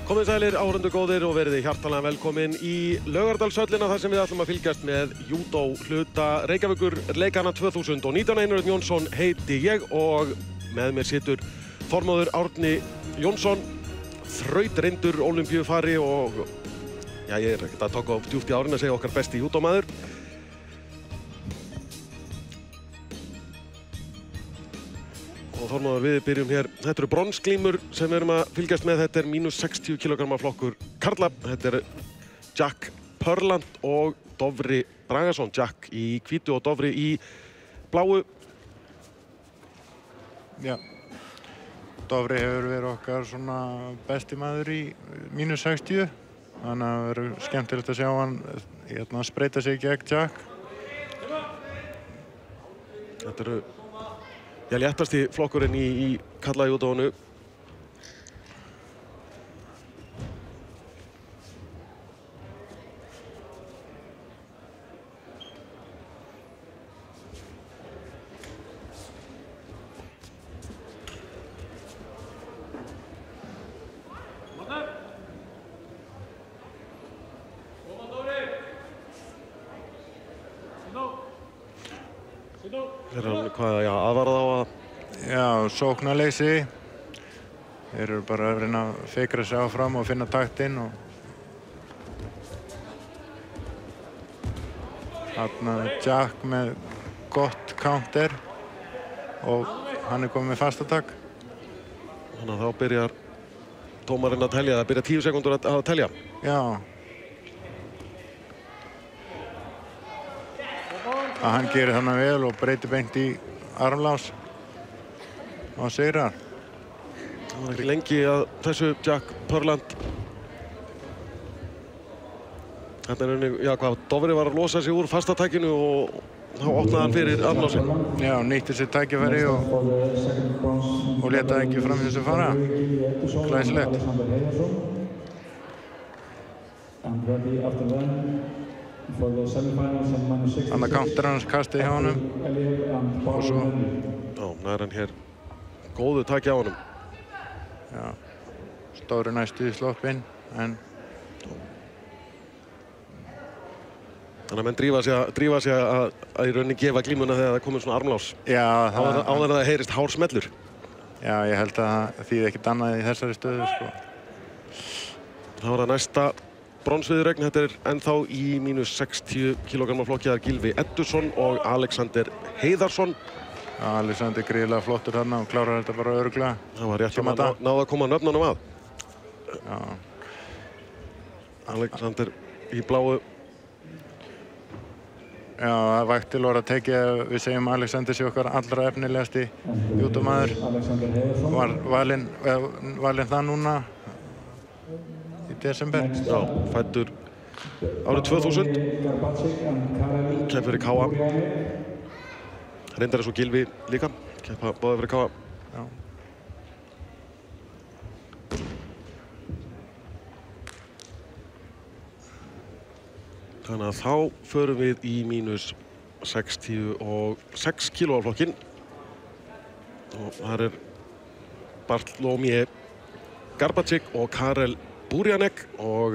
Komið sælir, áhorfendur góðir og verið hjartanlega velkomin í Laugardalshöllina þar sem við ætlum að fylgjast með júdó hluta Reykjavíkur leikana 2019. Einar Örn Jónsson heiti ég og með mér situr formóður Árni Jónsson, þrautreyndur ólympíufari og já, ég ekkert að taka á djúpt í árin að segja okkar besti júdómaður. Og formóður, við byrjum hér. Þetta eru bronsglímur sem við erum að fylgjast með. Þetta er mínus 60 kg flokkur karla. Þetta er Jack Purland og Dofri Bragason. Jack í hvítu og Dofri í bláu. Já. Dofri hefur verið okkar svona besti maður í mínus 60. Þannig að það verður skemmtilegt að sjá hann spreita sig gegn Jack. Þetta eru léttasti flokkurinn í karlajúdóinu. Hvað, já, aðvarað á að... Já, sóknarleysi. Þeir eru bara að reyna að fikra sig áfram og finna taktinn og... Þarna Jack með gott counter og hann er komið með fastatak. Þannig að þá byrjar dómarinn að telja, það byrja 10 sekúndur að telja. Já. Að hann gerir þannig vel og breytir beint í armlás og sigrar. Það var ekki lengi að þessu Jack Purland. Þetta er einnig, já hvað, Dofri var að losa sig úr fastatækinu og þá opnaði hann fyrir armlásin. Já, nýtti sér tækifæri og leta ekki fram þessu fara. Glæsilegt. Þannig að counter hans kastið hjá honum og svo... Já, nær hann hér góðu taki á honum. Já, stóri næstu í sloppinn, en... Þannig að menn drífa sig að í rauninni gefa glímuna þegar það komið svona armlás. Já, áður en það heyrist hár smellur. Já, ég held að það þýði ekkert annað í þessari stöðu, sko. Það var það næsta bronsviðuregn. Þetta er ennþá í mínus 60 kg flokkiðar Gylfi Eddursson og Alexander Heiðarsson. Já, Alexander gríðilega flottur þarna og klárar þetta bara örugglega. Það var rétt að náða að koma nöfnunum að. Já. Alexander í bláu. Já, það vægt til orða tekið að við segjum Alexander sé okkar allra efnilegasti júdómaður. Var valinn það núna í desember. Já, fæddur árið 2000. Keppir fyrir KA. Reyndar eins og Gylfi líka. Keppa báðir fyrir KA. Já. Þannig að þá förum við í mínus 66 kg flokkinn. Og þar er Bartlomiej Garbaczyk og Karel Burianek og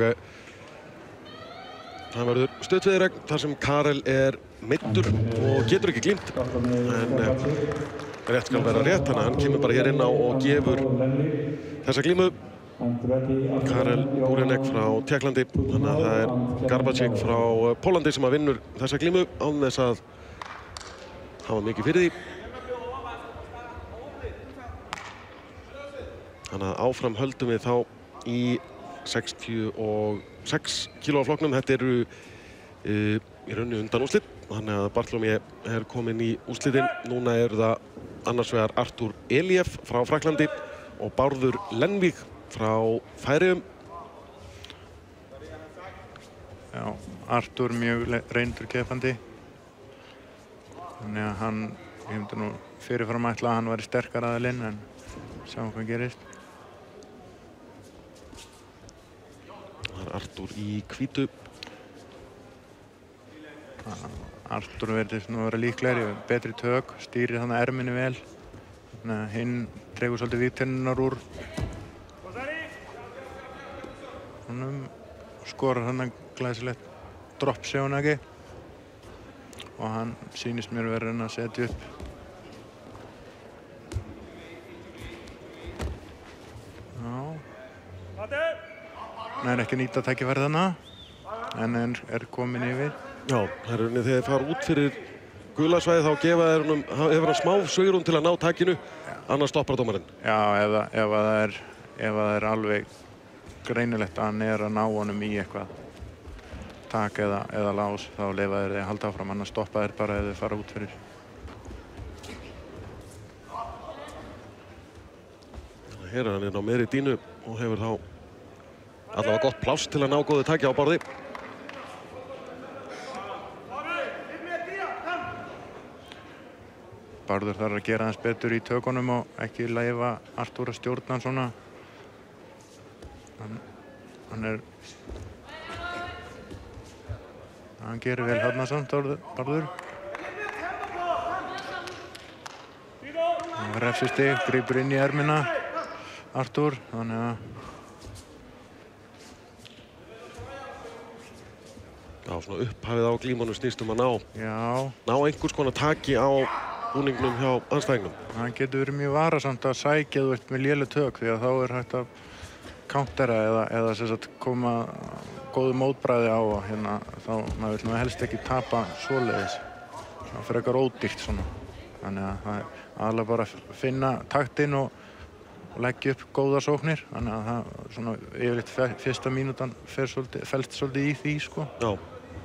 það verður stuttviðuregn þar sem Karel er meiddur og getur ekki glímt. En rétt skal vera rétt, þannig að hann kemur bara hér inn á og gefur þessa glímu. Karel Burianek frá Tékklandi, þannig að það er Garbaczyk frá Pólandi sem að vinnur þessa glímu án þess að hafa mikið fyrir því. Þannig að áfram höldum við þá í 66 kg flokknum. Þetta eru í rauninni undanúrslit, þannig að Bartlomiej er kominn í úrslitin. Núna eru það annars vegar Artur Eliev frá Frakklandi og Bárður Lenvík frá Færeyjum. Já, Artur mjög reyndur keppandi. Þannig að hann, ég myndi nú fyrirfram ætla að hann væri sterkar aðilinn, en sjáum hvað gerist. Það er Artur í hvítu. Artur verður nú að vera líklegri, betri tök, stýrir þannig erminni vel. Þannig að hinn dregur svolítið vígtennurnar úr. honum, skorar hann glæsilegt dropp Seoinage og hann sýnist mér verið að setja upp. Hann ekki nýta tækifærið þarna, en komin yfir. Já, þegar þeir fara út fyrir gula svæðið þá hefur hann smá svigrúm til að ná takinu, annars stoppar dómarinn. Já, ef það er alveg greinilegt að hann að ná honum í eitthvað tak eða lás, þá leyfa þeir að halda áfram, annars stoppa þeir bara ef þeir fara út fyrir. Hér hann inn á meðri dínu og hefur þá allavega gott pláss til að ná góðu taki á borði. Bárður þarf að gera aðeins betur í tökunum og ekki leyfa Artúr að stjórna hann svona. Hann gerir vel þarna samt, Bárður. Hann refsistig, grípur inn í ermina Artúr, þannig að Já, svona upphafið á glímunum snýst að ná einhvers konar taki á búningnum hjá andstæðingnum. Hann getur verið mjög varasamt að sækja með léleg tök því að þá hægt að countera eða sem sagt koma góðu mótbragði á hérna, þá maður vill helst ekki tapa svoleiðis. Það fyrir eitthvað ódýrt svona. Þannig að það aðalega bara að finna taktinn og leggja upp góða sóknir. Þannig að það svona yfirleitt fyrsta mínútan felst svolítið í því, sko. Já.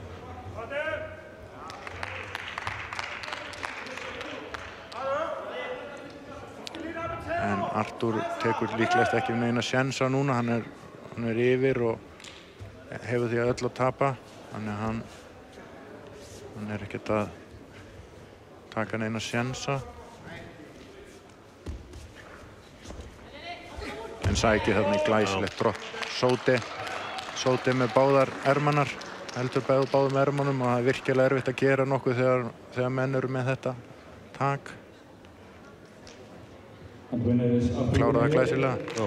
En Artúr tekur líklegast ekki neina sjensa núna, hann er yfir og hefur því að öll að tapa, þannig að hann er ekkert að taka neina sjensa. En sækir þarna í glæsilegt dropp. Sóti með báðar ermanar, heldur báðum ermanum og það er virkilega erfitt að gera nokkuð þegar menn eru með þetta tak. Klára það glæsilega.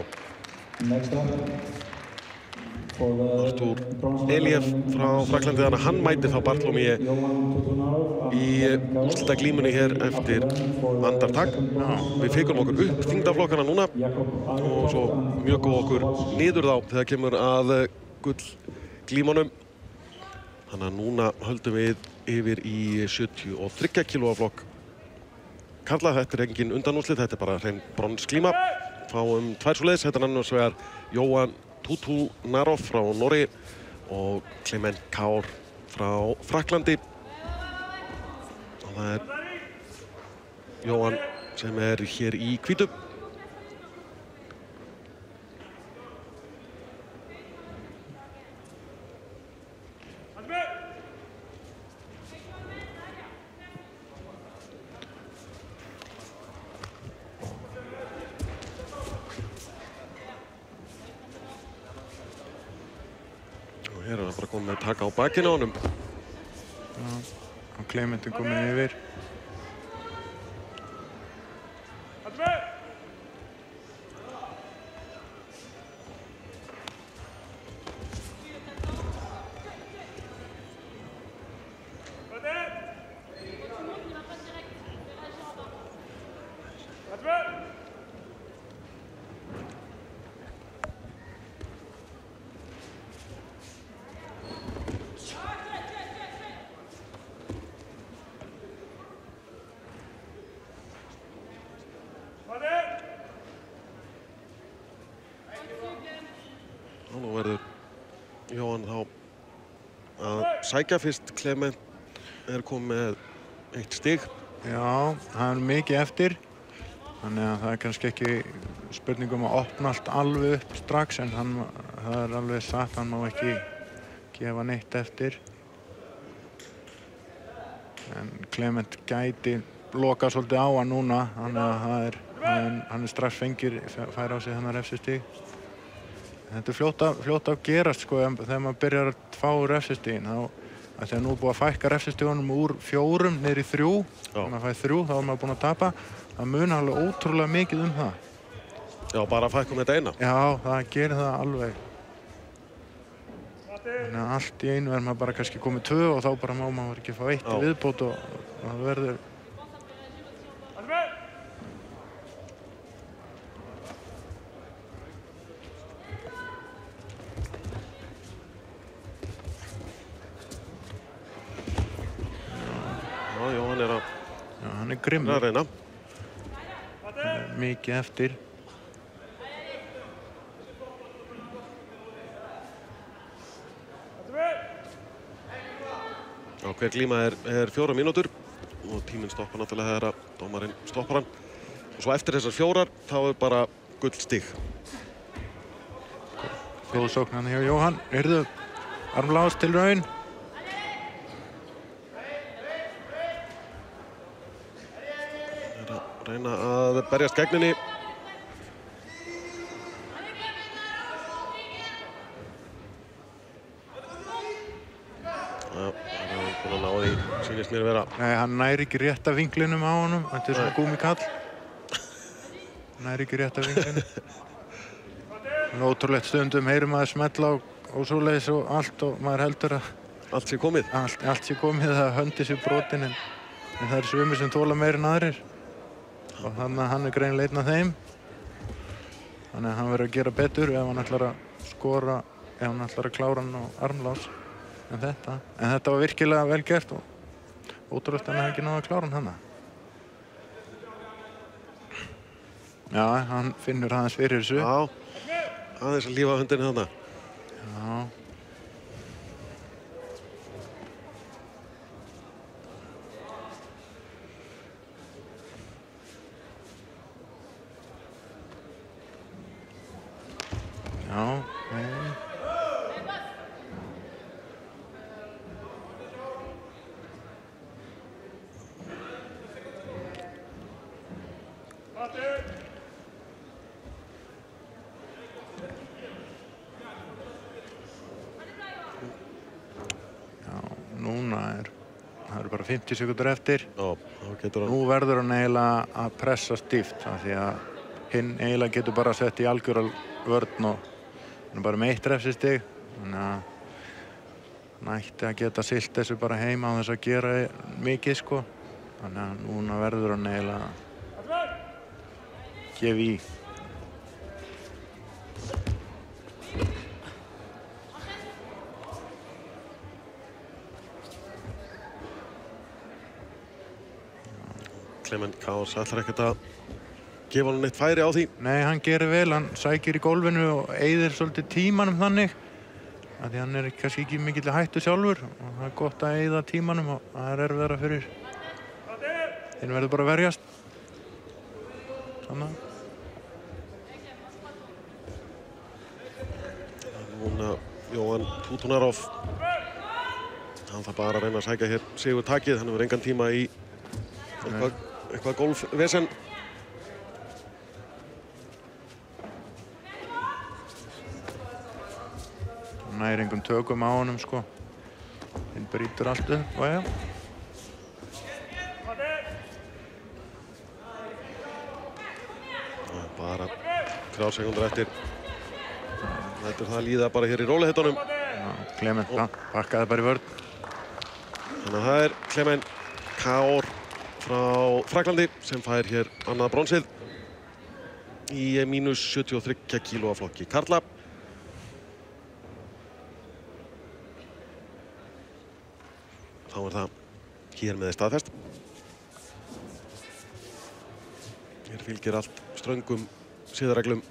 Artúr Eliev frá Fraklandi, þannig að hann mætir þá Bartholomew í úrslitaglímunni hér eftir andartak. Við fikurum okkur upp þyngdarflokkana núna og svo mjögum okkur niður þá þegar kemur að gullglímunum. Þannig að núna höldum við yfir í 73 kg flokk karla. Þetta er engin undanúrslit, þetta er bara hrein bronsglíma. Fáum tvær svoleiðis, þetta er annars vegar Jóhann Tutunarov frá Noregi og Clement Kaur frá Fraklandi. Og það er Jóhann sem er hér í hvítu. Hér er hann bara komið með taka á bakinu á honum. Og Clement er komin yfir. Nú verður Jóhann þá að sækja fyrst. Clement er komið með 1 stig. Já, það er mikið eftir. Þannig að það er kannski ekki spurning að opna allt alveg upp strax, en það er alveg satt, hann má ekki gefa neitt eftir. En Clement gæti loka svolítið á hann núna, þannig að hann er strax fær á sig þennan refsistig. Þetta er fljótt að gerast, sko, þegar maður byrjar að fá refsistigin. Þegar nú er búið að fækka refsistigunum úr 4 niður í 3, þegar maður fær 3 þá er maður búinn að tapa. Það munar alveg ótrúlega mikið það. Já, bara að fækkum þetta eina. Já, það gerir það alveg. Þannig að allt í einu maður bara kannski komið 2 og þá bara má maður ekki fá 1 í viðbót og það verður. Já, Jóhann er að... Já, hann er grimmur. Að reyna. Mikið eftir. Já, hver glíma er 4 mínútur og tíminn stoppar náttúrulega þegar að dómarinn stoppar hann. Og svo eftir þessar 4 þá er bara gullstig. Góð sókn hann hjá Jóhann. Heyrðu, armlás til raun. Er að reyna að berjast gegn henni. Sýnist mér að vera. Nei, hann næri ekki rétta vinklinum á honum. Þetta er svona gúmikall. Næri ekki rétta vinklinum. Það er ótrúlegt stundum, heyrum maður smetla og svoleiðis og allt og maður heldur að allt sé komið. Allt sé komið, það höndi sér brotin en það er sumir sem þola meira en aðrir. Og þannig að hann er greinilega einn af þeim. Þannig að hann verður að gera betur ef hann ætlar að skora, ef hann ætlar að klára hann á armlás en þetta. En þetta var virkilega vel gert og ótrúlegt að hann hefði ekki náð að klára hann hana. Já, hann finnur aðeins fyrir þessu. Já, aðeins að lífa hundinni þarna. Já. Já, það eru bara 50 sekúndur eftir. Já, þá getur hann. Nú verður hann eiginlega að pressa stíft af því að hinn eiginlega getur bara sett í algjöra vörn og hann er bara með 1 refsistig. Þannig að hann ætti að geta siglt þessu bara heima á þess að gera mikið sko. Þannig að núna verður hann eiginlega að gefa í. Clement Chaos ætlar ekkert að gefa hann neitt færi á því. Nei, hann gerir vel, hann sækir í gólfinu og eyðir svolítið tímanum þannig að því hann er kannski ekki mikill hættu sjálfur og það er gott að eyða tímanum og það er erfiðara fyrir hinn verður bara að verjast. Svona. Núna Jóhann Tutunarov. Hann þarf bara að reyna að sækja hér sigur takið, hann hefur engan tíma í eitthvað golfvesen. Hann næri engum tökum á honum sko. Hinn brýtur allt upp og já. Bara 3 sekúndur eftir. Þetta er það að líða bara hér í rólegheitunum. Clement pakkaði bara í vörn. Þannig að það er Clement Chaos frá Fraklandi sem fær hér annað bronsið í mínus 73 kílóa flokki karla. Þá er það hér með staðfest. Hér fylgir allt ströngum siðareglum.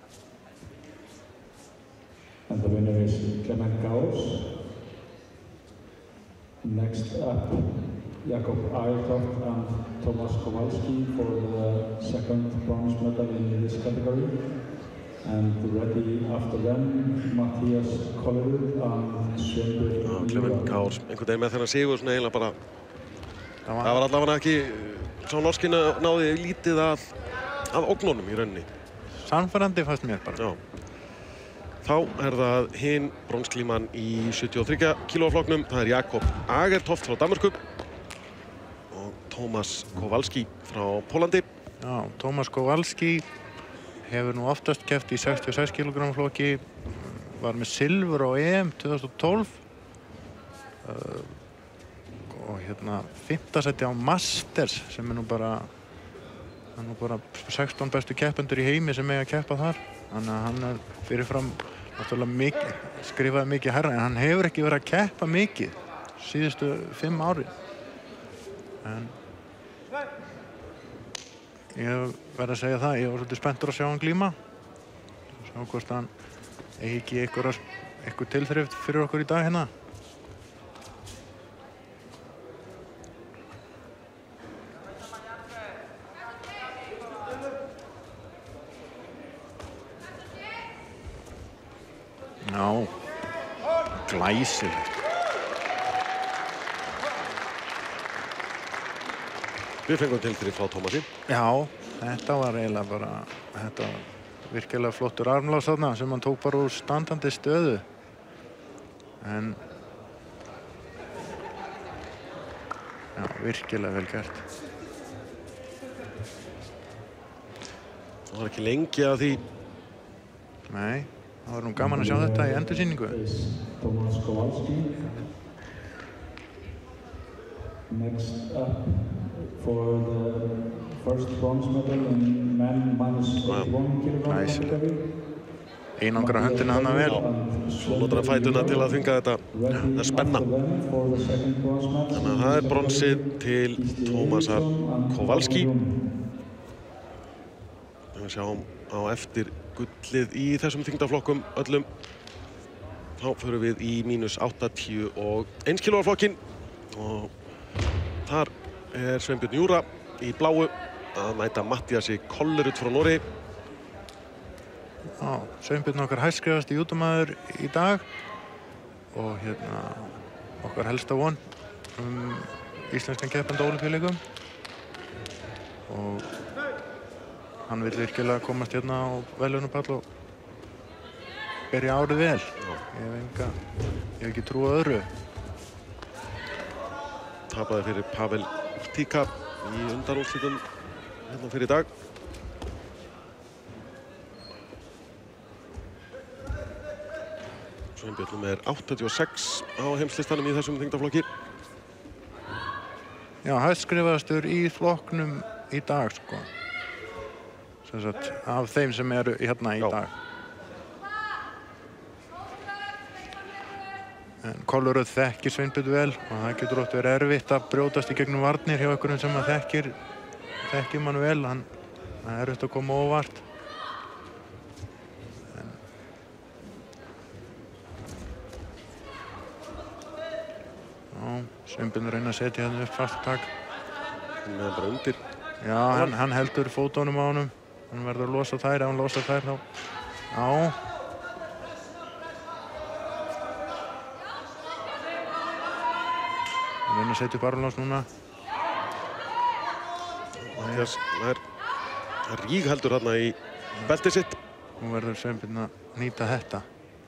And the winner is Clement Chaos. Next up, Jakob Agertoft and Tomas Kowalski for the second bronze medal in this category. And ready after them, Mattias Kollerud and Sveinbjörn. Clement Chaos, einhvern veginn með þennan sigur svona eiginlega bara... Það var allavega ekki... Sá norskina náði lítið að ógnunum í rauninni. Sannfærandi fannst mér bara. Já. Þá er það hinn bronsglíman í 73 kílóflokknum. Það er Jakob Agertoft frá Danmörku og Tomas Kowalski frá Pólandi. Já, Tomas Kowalski hefur nú oftast keppt í 66 kg flokki, var með silfur á EM 2012 og hérna 5. sæti á Masters sem nú bara 16 bestu keppendur í heimi sem eiga að keppa þar. Þannig að hann fyrirfram náttúrulega skrifaði mikið hærra, en hann hefur ekki verið að keppa mikið síðustu 5 árin. En ég verð að segja það, ég var svolítið spenntur að sjá hann glíma. Sjá hvort hann eigi ekki eitthvað tilþrift fyrir okkur í dag hérna. Já, glæsilegt. Við fengum tilþrif frá Tómasi. Já, þetta var eiginlega bara, þetta var virkilega flottur armlás þarna sem hann tók bara úr standandi stöðu. En, já, virkilega vel gert. Það var ekki lengi að því. Nei. Það var nú gaman að sjá þetta í endursýningu. Tomasz Kowalski. Next up for the first bronze medal in men -81 kilogram category. Einangra höndina hana vel. Svo notar hann fætuna til að þvinga þetta. Það er spenna. Þannig að það er bronsið til Tomasar Kowalski. Við sjáum á eftir gullið í þessum þyngdarflokkum öllum. Þá förum við í -81 kg flokkin og þar er Sveinbjörn Júra í bláu að mæta Mattiasi Kollerud frá Noregi. Já, Sveinbjörn okkar hæstskrifasti júdómaður í dag og hérna okkar helsta von íslenskan keppandi á Ólympíuleikum og hann vill virkilega komast hérna á verðlaunapall og byrja árið vel. Ég hef ekki trú á öðru. Tapaði fyrir Pavel Urtica í undanúrslitum hérna fyrir dag. Sveinbjörn er 86 á heimslistanum í þessum þyngdarflokki. Já, hæstskrifaðastur í flokknum í dag, sko. Sem sagt, af þeim sem eru hérna í dag. En Kollerud þekkir Sveinbjörn vel og það getur oft verið erfitt að brjótast í gegnum varnir hjá einhverjum sem að þekkir mann vel. Það er erfitt að koma óvart. Sveinbjörn reyna að setja hann upp fastak. Hann er bara undir. Já, hann heldur fótunum á honum. Hann verður að losa þær, ef hann losar þær þá. Já. Hann reyna að setja upp armlás núna. Mattias er rígheldur þarna í beltið sitt. Nú verður Sveinbjörn að nýta þetta.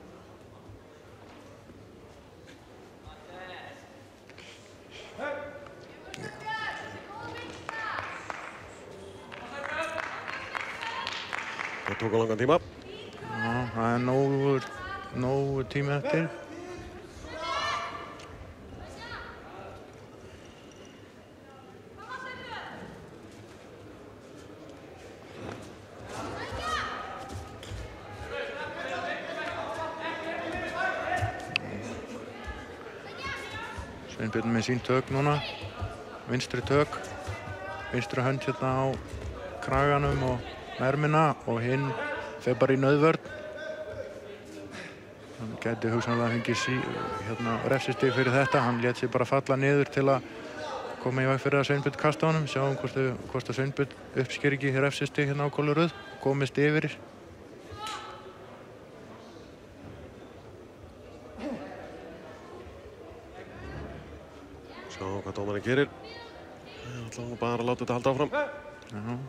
Það tók á langan tíma. Já, það er nógu tími eftir. Sveinbjörn með sín tök núna. Vinstri tök. Vinstri hönd hérna á kraganum og ermina og hinn fer bara í nauðvörn. Hann gæti hugsanlega fengið refsistig fyrir þetta. Hann lét sig bara falla niður til að koma í veg fyrir að Sveinbjörn kasta honum. Sjáum hvort að Sveinbjörn uppsker ekki refsistig hérna á Kollerud. Komist yfir. Sjáum hvað dómarinn gerir. Ég ætla bara að láta þetta halda áfram. Já.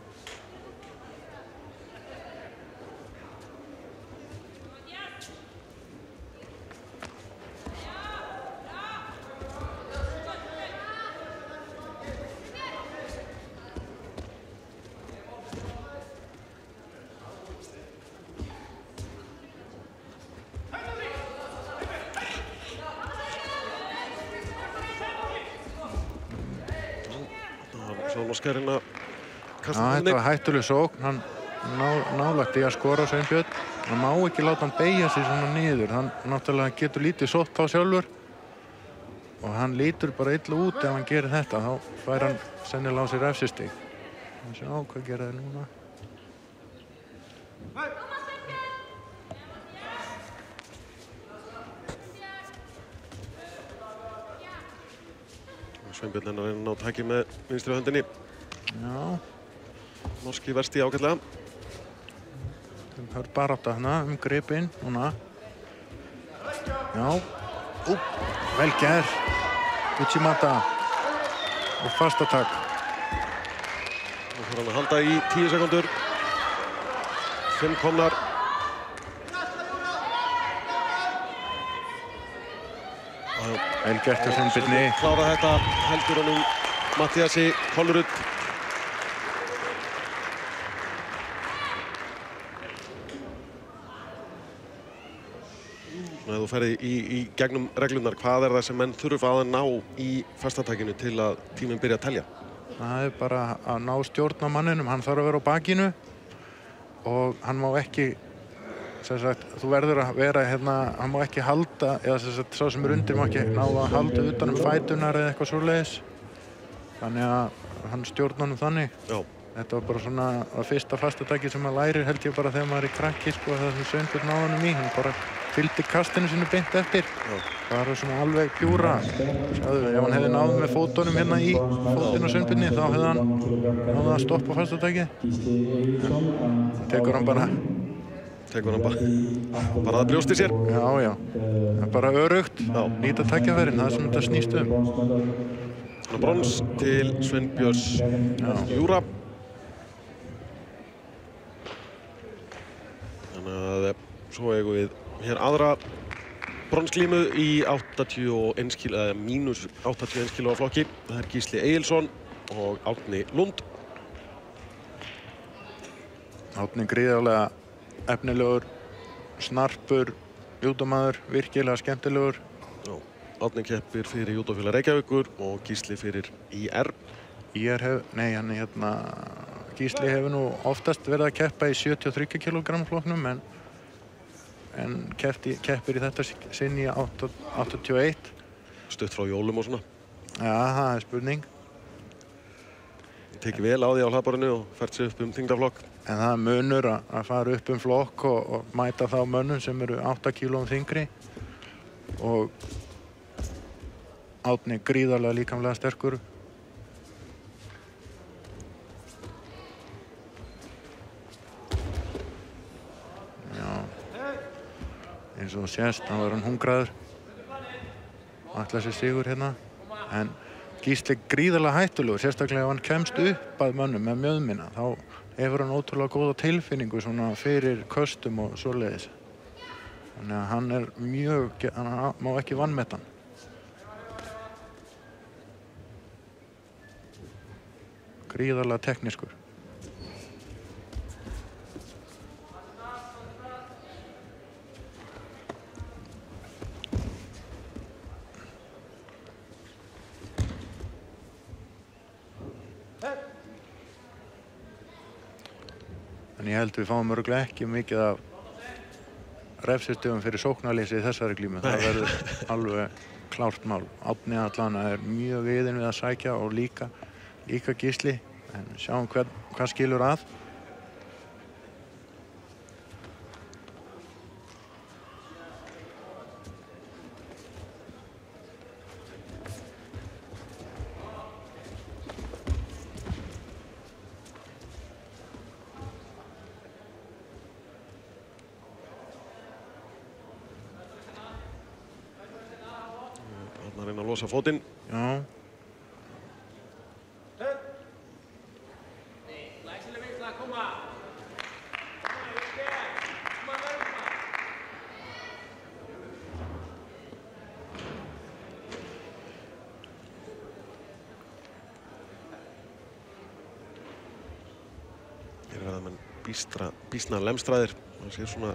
Óskarinn að kasta Þetta henni. var hættuleg sókn, hann nálægt í að skora Sveinbjörn. Hann má ekki láta hann beygja sig svona niður, hann náttúrulega getur lítið sótt á sjálfur og hann lítur bara illa út ef hann gerir þetta, þá fær hann sennilega á sig refsistig. Sjá hvað gera þeir núna. Sveinbjörn er að reyna að ná taki með vinstri höndinni. Já, Norski versti ágætlega. það er barátta hana gripinn núna. Já, vel gerð. Uchimata og fastatak. Nú þarf hann að halda í 10 sekúndur. 5 komnar. Vel gert hjá Sveinbirni. Klára þetta, heldur honum Matthíasi Kollerud. Ef þú ferði í gegnum reglunar, hvað er það sem menn þurfa að ná í fastatakinu til að tíminn byrja að telja? Það er bara að ná stjórn á manninum, hann þarf að vera á bakinu og hann má ekki, sem sagt, þú verður að vera hérna, hann má ekki halda, eða sem sagt, sá sem er undir má ekki ná að halda utan fætunar eða eitthvað svoleiðis. Þannig að hann stjórna honum þannig. Já. Þetta var bara svona að fyrsta fastataki sem maður lærir held ég bara þegar maður er í krakki, sko, það sem Sveinbjörn náði honum í, hann bara fylgdi kastinu sinu beint eftir. Það var svona alveg pjúra. Sjáðu, ef hann hefði náð með fótunum hérna í fótinn á Sveinbjörni, þá hefði hann náð að stoppa fastatakið. Tekur hann bara að brjósti sér. Já, já. Það er bara örugt. Nýta tækifærin, það er sem þetta snýst um. Brons til Sveinbjörns Júra. Þannig að svo eigum við hér aðra bronsglímu í 81 kíló, eða mínus 81 kíló flokki. Það er Gísli Egilsson og Árni Lund. Árni gríðarlega efnilegur, snarpur, júdómaður, virkilega skemmtilegur. Árni keppir fyrir Júdófélag Reykjavíkur og Gísli fyrir IR. Gísli hefur nú oftast verið að keppa í 73 kg flokknum en keppir í þetta sinn í 81. Stutt frá jólum og svona. Já, það er spurning. Tekið vel á því á hlaðborðinu og fært sig upp þyngdarflokk. En það munur að fara upp flokk og mæta þá mönnum sem eru 8 kílóum þyngri og Árni gríðarlega líkamlega sterkur. Já, eins og sést, hann var hann hungraður. Ætlaði sér sigur hérna. En Gísli gríðarlega hættulegur, sérstaklega ef hann kemst upp að mönnum með mjöðmina, þá hefur hann ótrúlega góða tilfinningu svona fyrir köstum og svoleiðis. Þannig að hann er hann má ekki vanmeta hann. Gríðarlega teknískur. En ég held við fáum örugglega ekki mikið af refsistigum fyrir sóknarleysi í þessari glímu. Það verður alveg klárt mál. Árni allana er mjög viðinn við að sækja og líka Gísli, en sjáum hvað skilur að. Hann reyna að losa fótinn. Já. Býsna lemstraðir. Það sé svona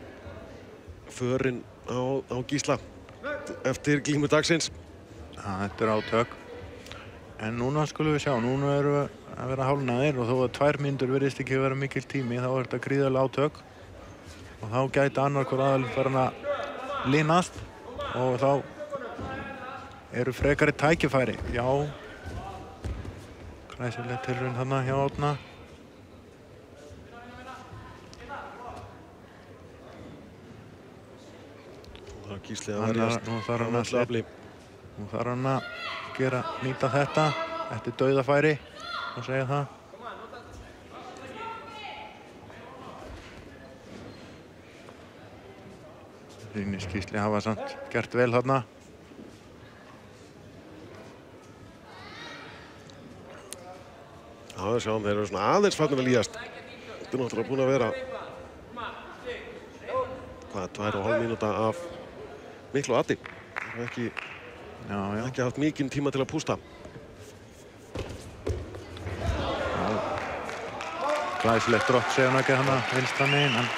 förin á Gísla eftir glímu dagsins. Þetta er átök. En núna skulum við sjá, núna erum við að vera hálfnaðir og þó að 2 mínútur virðist ekki vera mikil tími, þá þetta gríðarlega átök. Og þá gæti annar hver aðalinn farin að linast og þá eru frekari tækifæri. Já, glæsileg tilraun þarna hjá Árna. Gísli að verjast. Nú þarf hann að nýta þetta eftir dauðafæri og segja það. Sýnist Gísli hafa samt gert vel þarna. Já, við sjáum þeir eru svona aðeins farnir að líðast. Þetta er náttúrulega búin að vera 2,5 mínúta af miklu addi. Það er ekki haft mikinn tíma til að pústa. Glæsilegt drott segja hann ekki hana vinstra megin.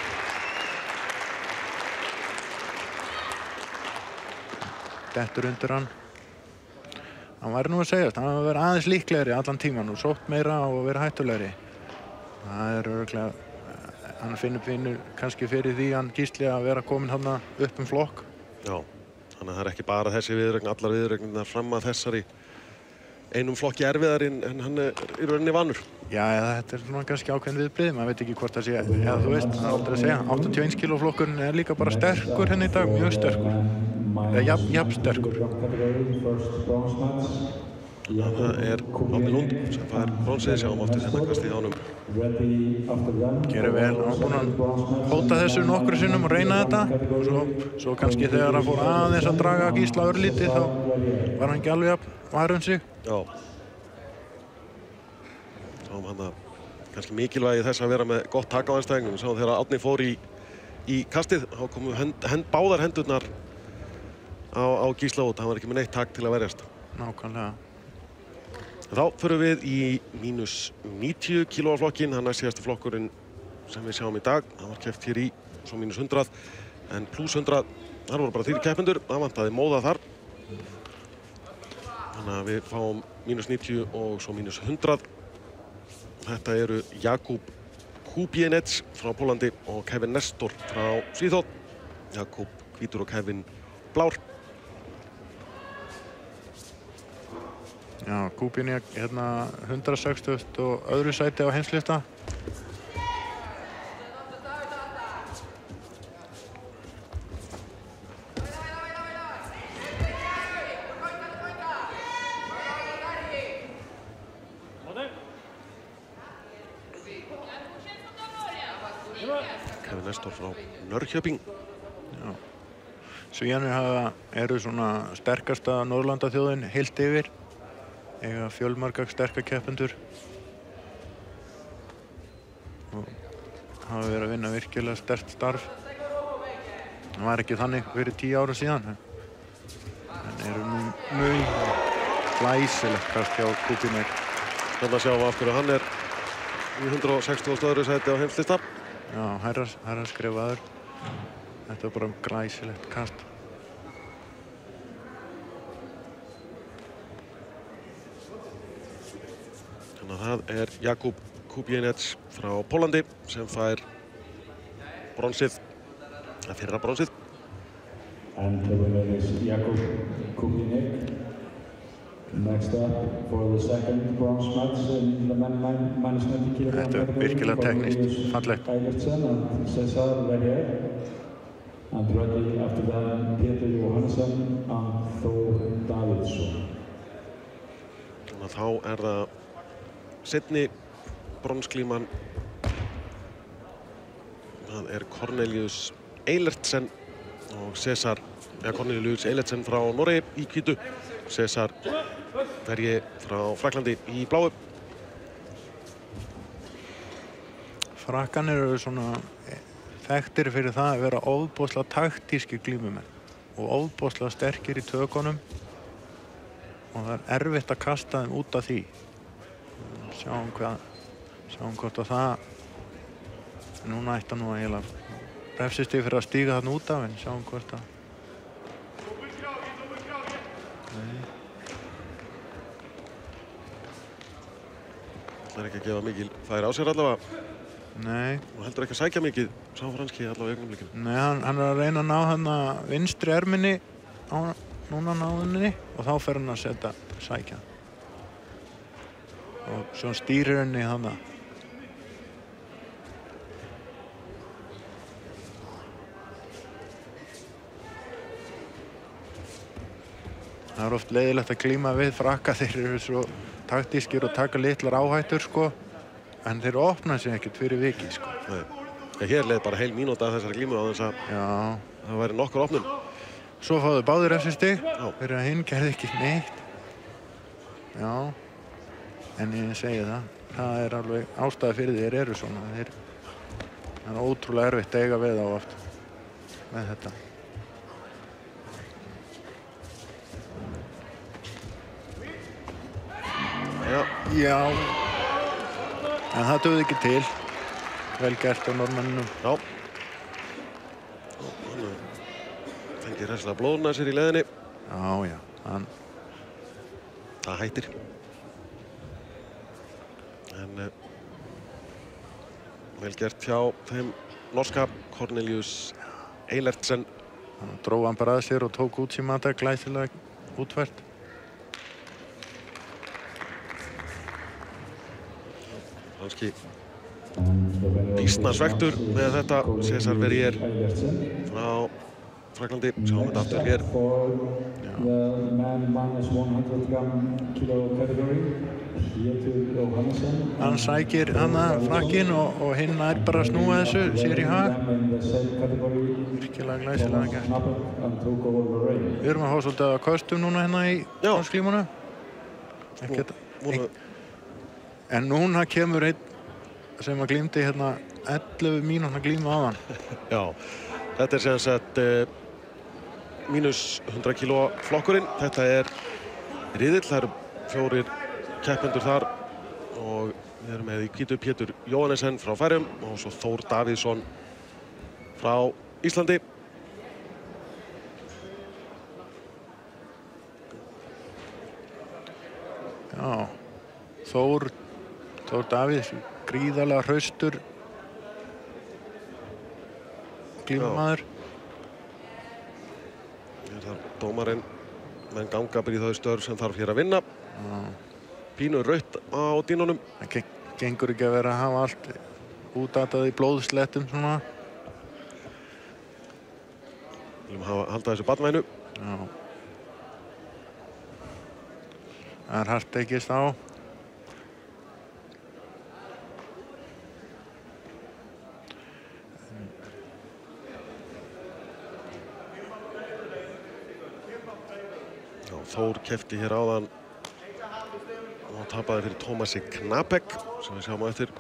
Dettur undir hann. Hann væri nú að segja þetta, hann var að vera aðeins líklegri allan tíman og sótt meira og vera hættulegri. Það er örugglega, hann finnur kannski fyrir því hann Gísli að vera komin hann upp flokk. Já, þannig að það er ekki bara þessi viðuregn, allar viðuregnirnar fram að þessari einum flokki erfiðar en hann er í rauninni vanur. Já, þetta er svona kannski ákveðin viðbrigði, maður veit ekki hvort það sé, eða þú veist, það er aldrei að segja. 81 kg flokkurinn er líka bara sterkur henni í dag, mjög sterkur. Eða jafn sterkur. Það er Árni Lund sem fær bronsið, sjáum aftur þetta kastið á honum. Gerir vel, hann var búinn að hóta þessu nokkru sinnum og reyna þetta. Og svo kannski þegar hann fór aðeins að draga Gísla örlítið, þá var hann ekki alveg jafn var sig. Já. Sáum hann að kannski mikilvægi þess að vera með gott tak á andstæðingnum. Við sáum þegar Árni fór í kastið, þá komu báðar hendurnar á Gísla út. Hann var ekki með neitt tak til að verjast. Nákvæmlega. Þá förum við í mínus 90 kg flokkin, hann er síðasti flokkurinn sem við sjáum í dag. Það var keppt hér í svo mínus 100, en pluss 100, þar voru bara 3 keppendur, það vantaði móða þar. Þannig að við fáum mínus 90 og svo mínus 100. Þetta eru Jakub Kubienec frá Pólandi og Kevin Nestor frá Svíþjóð. Jakub hvítur og Kevin blár. Já, Kubienec hérna 160 og öðru sæti á heimslista. Kevin Nestor frá Norrköping. Já. Svíjanir eru svona sterkasta Norðurlandaþjóðin heilt yfir. Eiga fjölmarga sterka keppendur og hafa verið að vinna virkilega sterkt starf. Það var ekki þannig fyrir 10 ára síðan en eru nú mjög glæsilegt kast hjá Kubienec. Þannig að sjáum af hverju hann er í 160 öðru sæti á heimslista. Já, herra skrifaður. Þetta er bara glæsilegt kast. Það er Jakub Kubienec frá Pólandi sem fær bronsið, fyrra bronsið. And the winner is Jakub Kubienec. Next up for the second bronze match in the minus 90 kg. Þetta er virkilega teknískt, fallegt. Eilertsen and Cesar Verrier. And ready after that Peter Johansson and Thor Davidsson. Þá er það seinni bronsglíman. Það er Cornelius Eilertsen og Cornelius Eilertsen frá Noregi í hvítu. Cesar Verrier frá Frakklandi í bláu. Frakkanir eru svona þekktir fyrir það að vera ofboðslega taktískir glímumenn og ofboðslega sterkir í tökunum og það er erfitt að kasta þeim út af því. Sjáum hvort að það núna ætti nú að eiginlega refsistig fyrir að stíga þarna út af en sjáum hvort að ætlar ekki að gefa mikil færi á sér allavega. Nei. Og heldur ekki að sækja mikið, sá franski allavega í augnablikinu. Nei, hann er að reyna að ná hann að vinstri erminni á núna náðunni og þá fer hann að sækja. Og svo stýrir henni þarna. Það er oft leiðilegt að glíma við Frakka, þeir eru svo taktískir og taka litlar áhættur sko, en þeir opna sig ekkert fyrir vikið sko. Nei. Hér leið bara heil mínúta af þessari glímu á þess að það væri nokkur opnun. Svo fáðu báðir refsistig fyrir að hinn gerði ekki neitt. Já, en ég segi það er alveg ástæða fyrir þeir eru svona. Það er ótrúlega erfitt að eiga við á oft með þetta. Já, en það dugði ekki til. Vel gert á norðmanninum. Já. Hann fengið hressilega blóðuna sér í leiðinni. Já, það hættir. En vel gert hjá þeim norska Cornelius Eilertsen. Hann dróð hann bara að sér og tók út Shimada glæsilega útfært. Kannski býsna svektur með þetta César Verrier frá Fraklandi. Sjáum þetta aftur hér. Hann sækir hana Frakkinn og hinn nær bara að snúa þessu sér í hag. Virkilega glæsilega gert. Við erum að hafa svolítið að kostum núna hérna í klímunu. En núna kemur einn sem að glímdi hérna 11 mínútna glímu áðan. Já, þetta er sem sagt mínus 100 kílóa flokkurinn. Þetta er riðill, það eru 4 keppendur þar og við erum með í hvítu Pétur Jóhannesen frá Færeyjum og svo Þór Davíðsson frá Íslandi. Já, Þór Davíðs, gríðarlega hraustur glímumaður. Hér þarf dómarinn menn ganga bara í þau störf sem þarf hér að vinna. Pínu rautt á dínunum. Það gengur ekki að vera að hafa allt útatað í blóðslettum svona. Við viljum halda þessu barnvænu. Já. Það er hart tekist á. Þór keppti hér áðan og tapaði fyrir Tómasi Knapek sem við sjáum á eftir.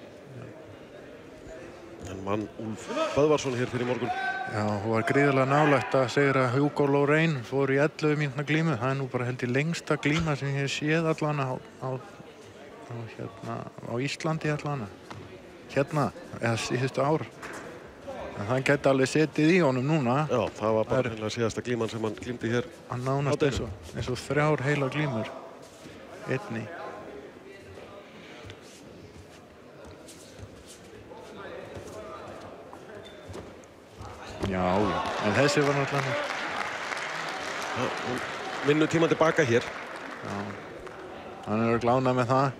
En vann Úlf Böðvarsson hér fyrir morgun. Já, hún var gríðarlega nálægt að segra Hugo Lorraine, fór í 11 mínútna glímu. Það er nú bara held í lengsta glíma sem ég hef séð allan á Íslandi allan. Hérna, eða síðustu ár. En það gæti alveg setið í honum núna. Já, það var bara heila síðasta glíman sem hann glímdi hér. Hann nánast eins og 3 heila glímur. Einni. Já, en þessi var náttúrulega. Já, vinnu tíma tilbaka hér. Já, hann er að glána með það.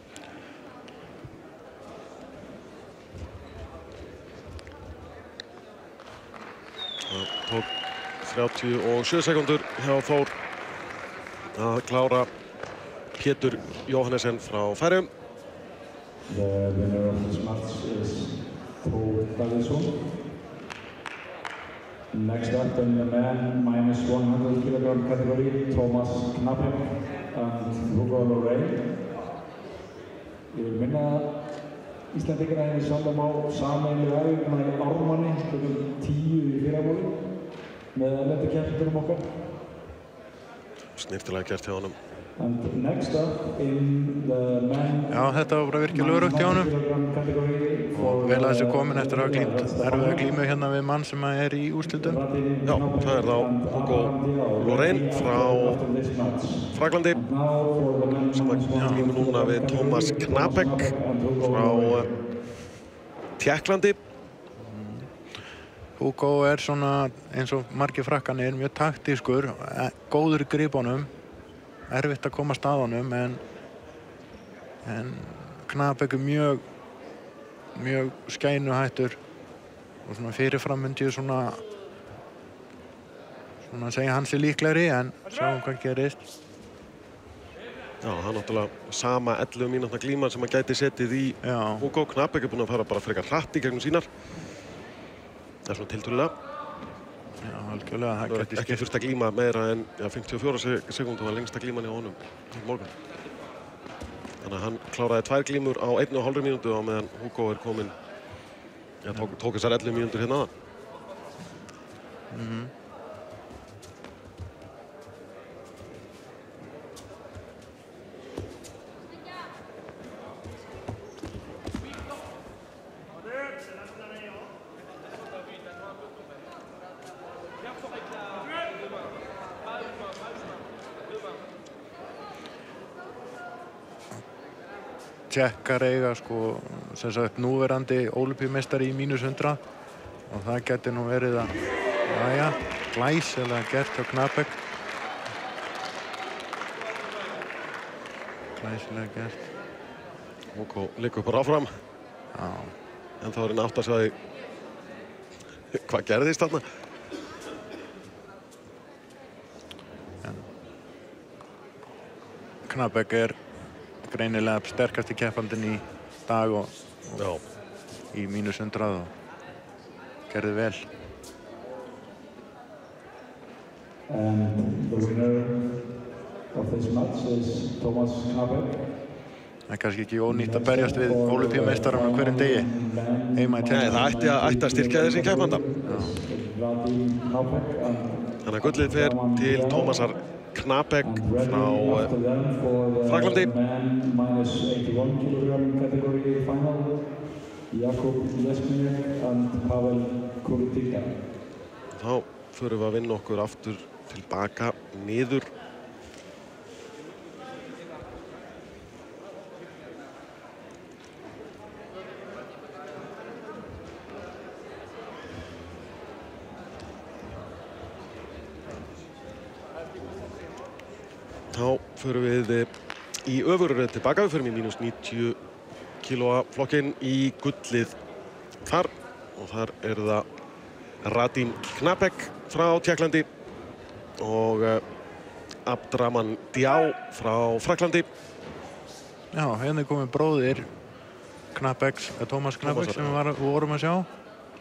Tók 37 sekundur hjá Þór að klára Pétur Jóhannesen frá Færeyjum. The winner of this match is Þór Davíðsson. Next up in the man minus 100 kilogram category, Thomas Knapek and Hugo Lorraine. Ég vil minna Íslandingarna henni samtum á sameiginlegu æfinguna í Ármanni klukkan 10 í fyrramálið með erlendu keppendurum okkar. Snyrtilega gert hjá honum. And next up in the men Já, þetta var bara virkilega örugt hjá honum. category for Vel að þessu komin eftir að hafa glímt erfiða glímu hérna við mann sem er í úrslitum. Já, það er þá Hugo Lorraine frá Fraklandi sem að glíma núna við Thomas Knapek frá Tékklandi. Hugo er svona eins og margir frakkanir, mjög taktískur, góður í gripunum, erfitt að komast að honum en Knapek er mjög skænuhættur og svona fyrirfram myndi ég svona segja hans er líklegri en sjáum hvað gerist. Já, það er náttúrulega sama 11 mínútna glíma sem að gæti setið í Hugo. Knapek er búinn að fara bara frekar hratt í gegnum sínar. Það er svona tiltölulega. Já, algjörlega, það gæti skipt. Ekki þurft að glíma meira en 54 sekúndur var lengsta glíman í honum í morgun. Þannig að hann kláraði 2 glímur á 1,5 mínútu á meðan Hugo er kominn, tók þessar 11 mínútur hérna aðan. Tékkar eiga sko sem sagt núverandi ólympíumeistari í -100 og það geti nú verið að glæsilega gert hjá Knapek. Glæsilega gert. Hugo liggur bara áfram. Já. En þá er hann átt að segja hvað gerðist þarna. Knapek er greinilega sterkasti keppandinn í dag og í -100 og gerði vel. And the winner of this match is Thomas Knapek. Það er kannski ekki ónýtt að berjast við ólympíumeistarann á hverjum degi heima í tennis. Nei, það ætti að styrkja þessi keppanda. Þannig að gullið fer til Thomasar Knapek frá Fraklandi. Þá förum við að vinna okkur aftur tilbaka niður. Þá förum við í öfurröð tilbaka. Við förum í -90 kílóa flokkinn í gullið þar og þar er það Radim Knapek frá Tékklandi og Abdraman Diaw frá Fraklandi. Já, hérna er komið bróðir Knapeks, Thomas Knapek sem við vorum að sjá.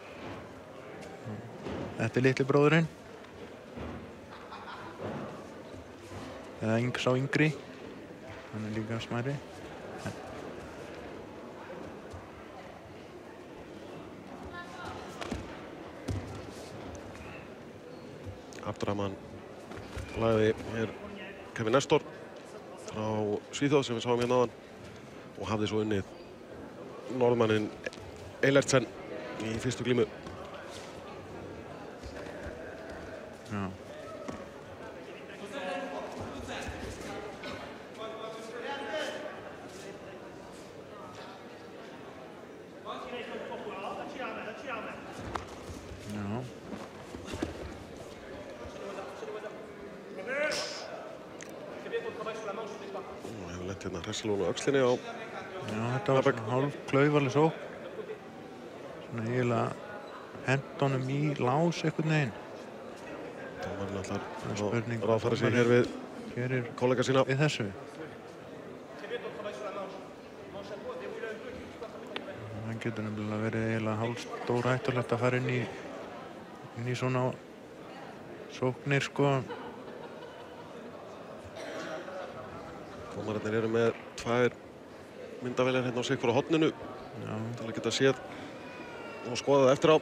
Þetta er litli bróðurinn. Eða sá yngri. Hann er líka smærri. Abdraman lagði hér Kevin Nestor frá Svíþjóð sem við sáum hérna áðan og hafði svo unnið norðmanninn Eilertsen í fyrstu glímu. Já. Hérna hressilón á öxlinni á þetta var svona hálf klaufaleg sókn. Svona eiginlega hent honum í lás einhvern veginn. Það var náttúrulega ráðfæra sig hér við kollega sína. Við þessu. Það getur nefnilega verið eiginlega hálf stórhættulegt að fara inn í svona sóknir sko. Dómararnir eru með 2 myndavélar hérna á sig hvora horninu til að geta séð og skoða það eftir á.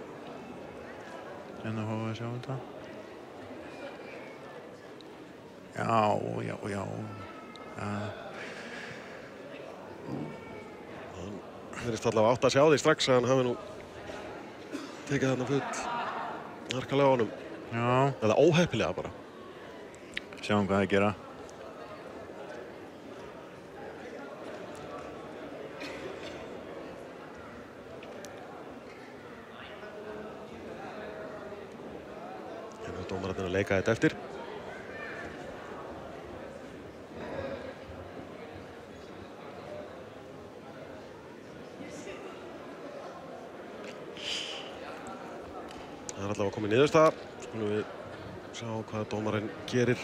En þá fáum við að sjá þetta. Já. Hann verðist allavega átt að sjá því strax að hann hafi nú tekið þarna full harkalega á honum. Já. Eða óheppilega bara. Sjáum hvað það gera. Hérna er dómararnir að leika þetta eftir. Það er allavega komið niðurstaða. Skulum við sjá hvað dómarinn gerir.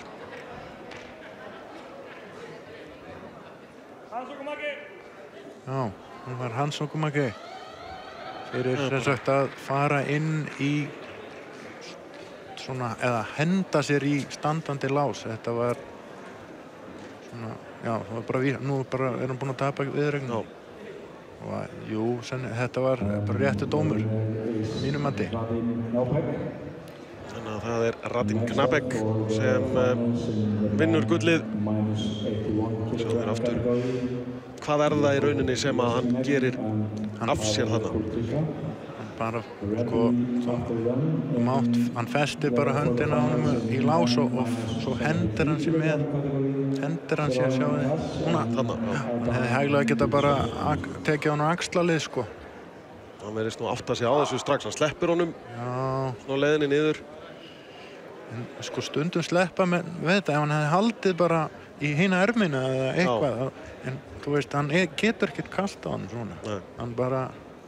Já, hann var Hansókumaki fyrir sem sagt að fara inn í svona, eða henda sér í standandi lás. Þetta var svona, já, það var bara, nú bara er hann búinn að tapa viðureigninni. Og jú, þetta var bara réttu dómur, mínum mati. Þannig að það er Radim Knapek sem vinnur gullið. Sjáum við aftur. Hvað er það í rauninni sem að hann gerir af sér þarna? Hann bara, sko, hann festir bara höndina á honum í lás og svo hendir hann sér með. Hendir hann sér, sjáu þið. Núna. Þarna, já. Hann hefði hæglega geta bara tekið hann á axlalið, sko. Hann verðist nú átt að segja á þessu strax. Hann sleppir honum. Já. Svona leiðinni niður. En sko stundum sleppa með þetta ef hann hefði haldið bara í hina ermina eða eitthvað. Já. En þú veist, hann getur ekkert kalt á hann svona. Nei. Hann bara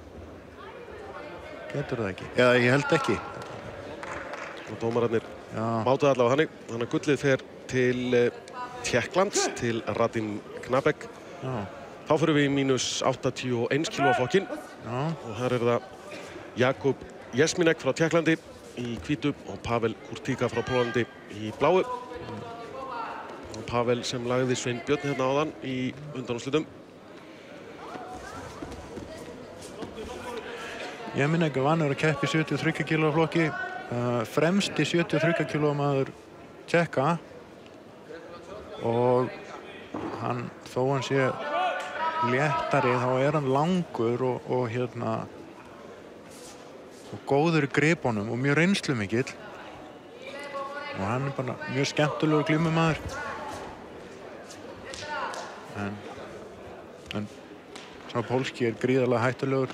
getur það ekki. Eða ég held ekki. Og dómararnir mátuðu allavega þannig. Þannig að gullið fer til Tékklands, til Radim Knapek. Já. Þá fyrir við í mínus 81 kílóa flokkinn. Já. Og her er það Jakub Jesminek frá Tékklandi í hvítu og Pavel Kurtika frá Pólandi í bláu. Og Pavel sem lagði Svein Björn hérna áðan í undanúrslitum. Jesminek er vanur að keppa í 73 kílóa flokki. Fremsti 73 kílóa maður Tékka. Og hann, þó hann sé léttari, þá er hann langur og hérna og góður í gripunum og mjög reynslumikill. Og hann er bara mjög skemmtilegur glímumaður. En sá pólski er gríðarlega hættulegur.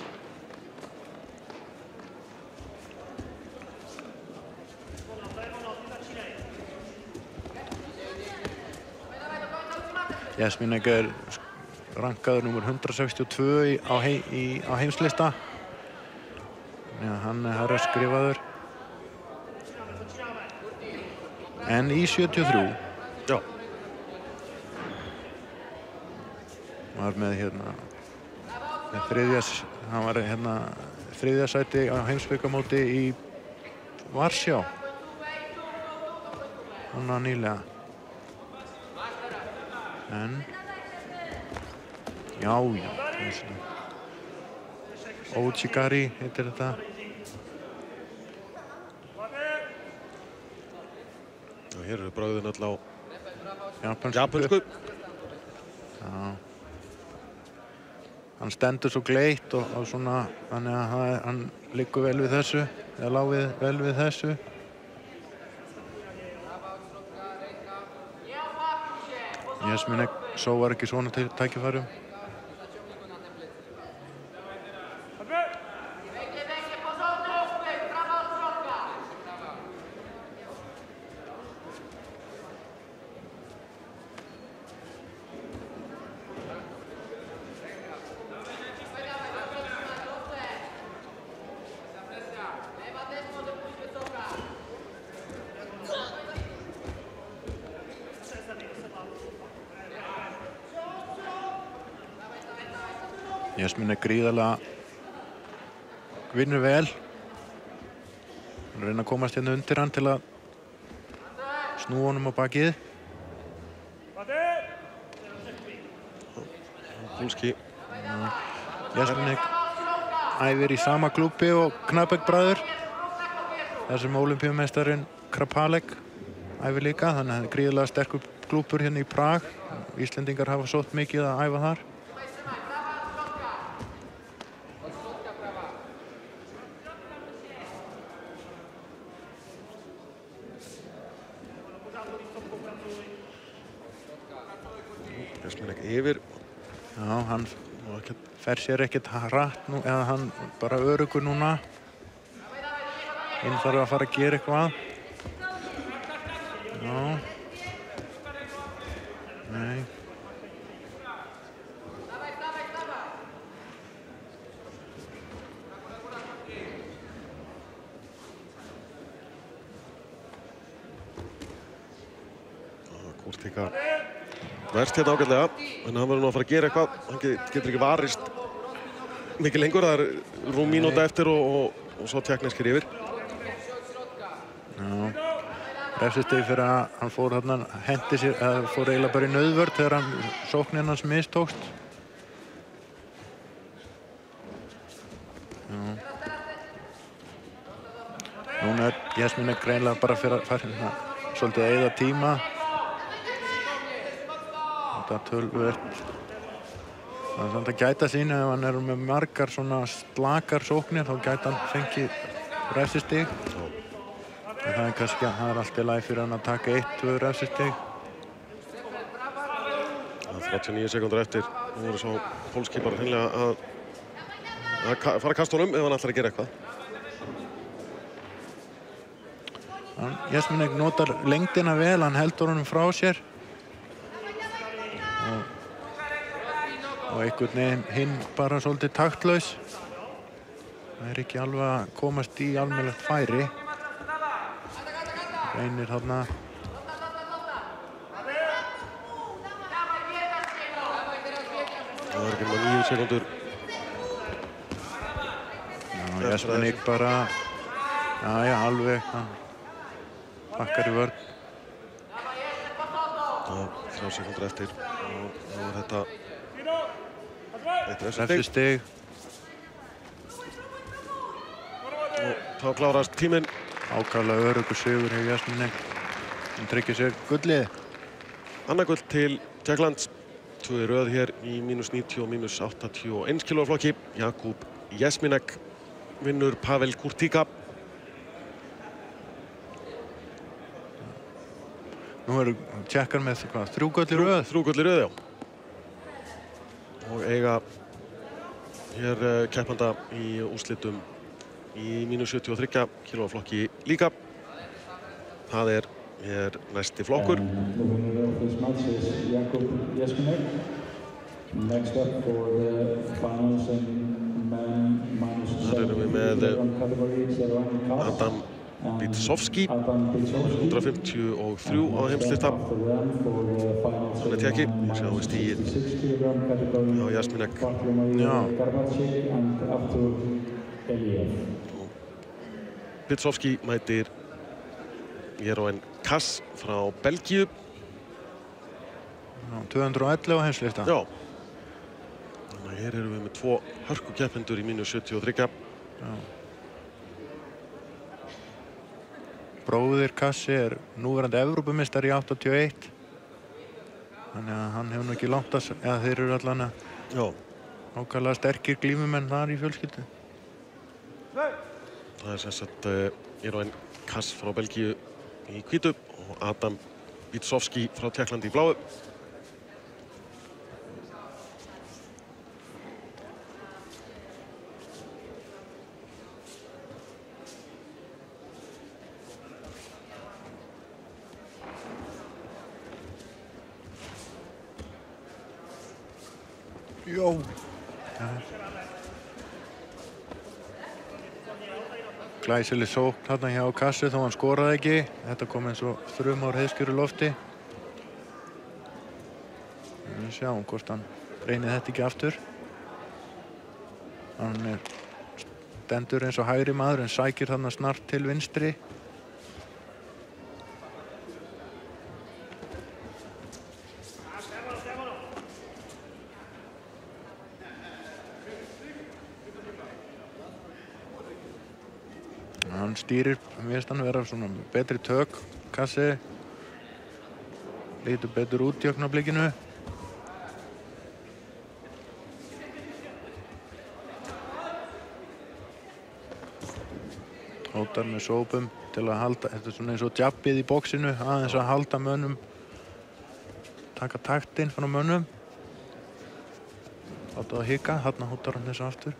Jesminek er rankaður númer 162 á heimslista. Já, hann er herra skrifaður. En í 73 Já. var með hérna hann var hérna þriðja sæti á heimsbikarmóti í Varsjá. Hann var nýlega. En já. Ochigari heitir þetta. Og hér eru brögðin öll á japansku. Já. Hann stendur svo gleitt og svona, þannig að hann liggur vel við þessu, eða lá vel við þessu. Jesminek sóar ekki svona tækifærum. Jesminek gríðarlega vinnur vel. Hann reyna að komast hérna undir hann til að snúa honum á bakið. Pólski. Jesminek æfir í sama klúbbi og Knapek bræður. Þessum ólympíumeistarinn Krapalek. æfi líka, þannig að það er gríðarlega sterkur klúbbur hérna í Prag. Íslendingar hafa sótt mikið að æfa þar. Jasminek yfir. Já, hann fer sér ekkert hratt nú, eða hann bara öruggur núna. Hinn þarf að fara að gera eitthvað. Já. Nei. Kurtika verst hérna ágætlega, en hann verður nú að fara að gera eitthvað. Hann getur ekki varist mikið lengur. Það er rúm mínúta eftir og svo teknískir yfir. Já. Refsistegi fyrir að hann fór þarna, hendi sér, fór eiginlega bara í nauðvörn þegar sóknin hans mistókst. Já. Núna er Jasminek greinilega bara fyrir að fara svolítið að eyða tíma. Þetta er töluvert. Það er samt að gæta sín ef hann er með margar svona slakar sóknir, þá gæti hann fengið refsistig. En það er kannski, það er allt í lagi fyrir hann að taka 1-2 refsistig. 39 sekúndur eftir. Nú voru svo pólski bara hreinlega að fara að kasta honum ef hann ætlar að gera eitthvað. Jasminek notar lengdina vel, hann heldur honum frá sér. Og einhvern veginn hinn bara svolítið taktlaus. Það er ekki alveg að komast í almennilegt færi. Reynir þarna. Það er ekki með 9 sekúndur. Já, Jasminek bara, já, alveg, bakkar í vörn. Já, 3 sekúndur eftir. Og þá er þetta refsistig. Og þá klárast tíminn. Ákaflega öruggur sigur hjá Jasminek. Hann tryggir sér gullið. Annað gull til Tékklands. 2 í röð hér í -90 og -81 kílóa flokki. Jakub Jasminek vinnur Pavel Kurtika. Nú eru Tékkar með hvað, 3 gull í röð? 3 gull í röð, já. Og eiga hér keppanda í úrslitum í -73 kílóa flokki líka. Það er hér næsti flokkur. The winner of this match is Jakub Jasminek. Next up for the finals in men Þar erum við með Adam Bitsovski, 153 á heimslista. Hann er Tékki, ég sé á stíið á Jasminek. Bitsovski mætir Jeroen Kass frá Belgíu. 211 á heimslista. Já. Þannig að hér erum við með 2 hörkukeppendur í -73. Já. Bróðir Kassi er núverandi Evrópumeistari í 81. Þannig að hann hefur nú ekki langt að, eða þeir eru allan að ákaflega sterkir glímumenn þar í fjölskyldu. Það er sem sagt Jeroen Kass frá Belgíu í hvítu og Adam Bitsovski frá Tékklandi í bláu. Jó. Glæsileg sókn þarna hjá Kassi þó hann skoraði ekki. Þetta kom eins og þrumár heiðskjur í lofti. Við sjáum hvort hann reynir þetta ekki aftur. Hann er stendur eins og hægri maður en sækir þarna snart til vinstri. Hann stýrir, mér finnst hann vera svona betri tök, Kassi. lítur betur út í augnablikinu. Hótar með sópum til að halda, þetta svona eins og jabbið í boxinu, aðeins að halda mönnum, taka taktinn frá mönnum. Láta það hika, þarna hótar hann þessu aftur.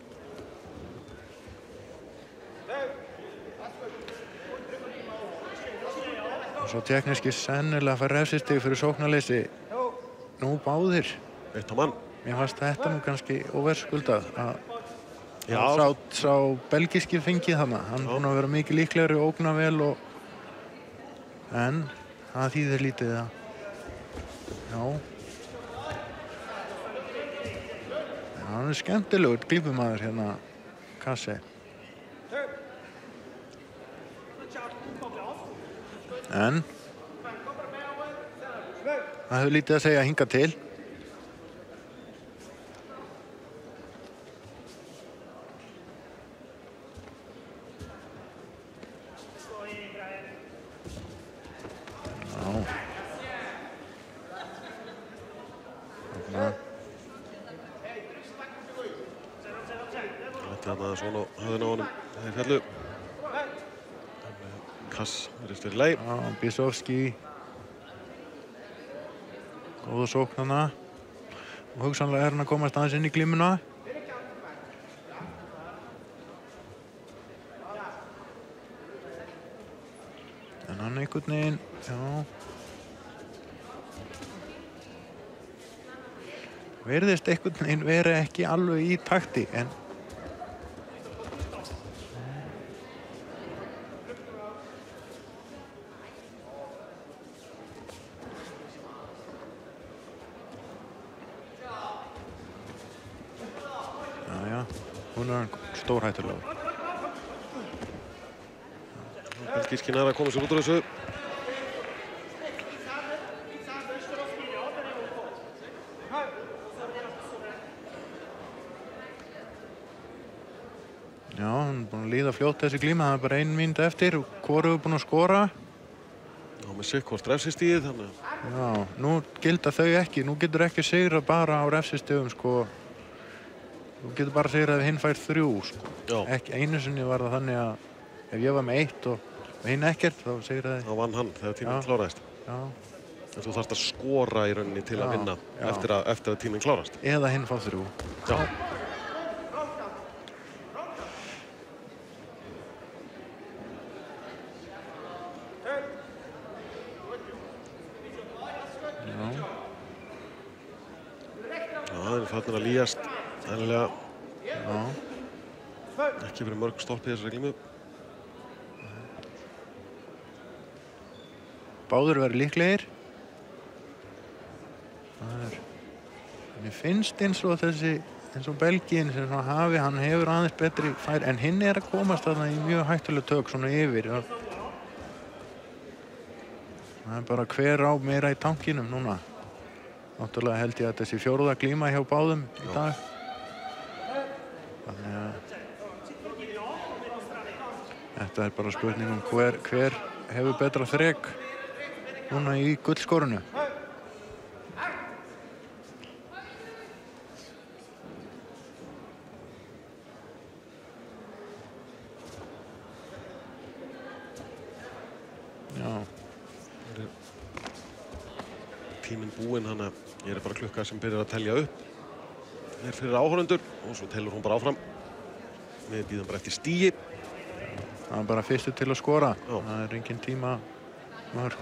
Og svo tekníski sennilega fær refsistig fyrir sóknarleysi. Nú báðir. Eitt á mann. Mér fannst þetta nú kannski óverðskuldað að Já. Sá belgíski fengið þarna. Hann búinn að vera mikið líklegri og ógna vel en það þýðir lítið það. Já. Hann er skemmtilegur glípumaður hérna, Kasse. En það hefur lítið að segja hingað til. Þarna svona höfðin á honum þeir fjallu. Kass virðist verið í lagi. Já, Bísovski. Góð sókn hana. Og hugsanlega hann að komast aðeins inn í glímuna. En hann einhvern veginn, já. Virðist einhvern veginn vera ekki alveg í takti, en stórhættulegur. Belgíski nær að koma sér út úr þessu. Já, hann er búinn að líða fljótt þessi glíma. Það er bara 1 mínúta eftir og hvorugur er búinn að skora. Já, með sikkvort refsistigið þannig. Já, nú gilda þau ekki. Nú getur ekki sigrað bara á refsistigum, sko. Þú getur bara sigrað ef hinn fær 3, sko. Já. Ekki einu sinni var það þannig að ef ég var með 1 og hinn ekkert, þá sigraði. Þá vann hann þegar tíminn kláraðist. Já. En þú þarft að skora í rauninni til að vinna eftir að tíminn klárast. Eða hinn fá 3. Já. Það er farnir að líjast. Ænilega. Ekki verið mörg stopp í þessari glímu. Báður verið líklegir. Mér finnst eins og Belgín sem hafi, hann hefur aðeins betri færi, en hinn er að komast þarna í mjög hættuleg tök svona yfir. Það er bara hver á meira í tankinum núna. Náttúrulega held ég að þessi 4. glíma hjá báðum í dag. Þannig að þetta er bara spurning hver hefur betra þrek núna í gullskorunu. Já. Tíminn búinn, hann að ég er bara klukka sem byrjar að telja upp. Það er fyrir áhorfendur og svo telur hún bara áfram. Við bíðum bara eftir stigi. Það er bara fyrstur til að skora. Já. Það er engin tíma mörg.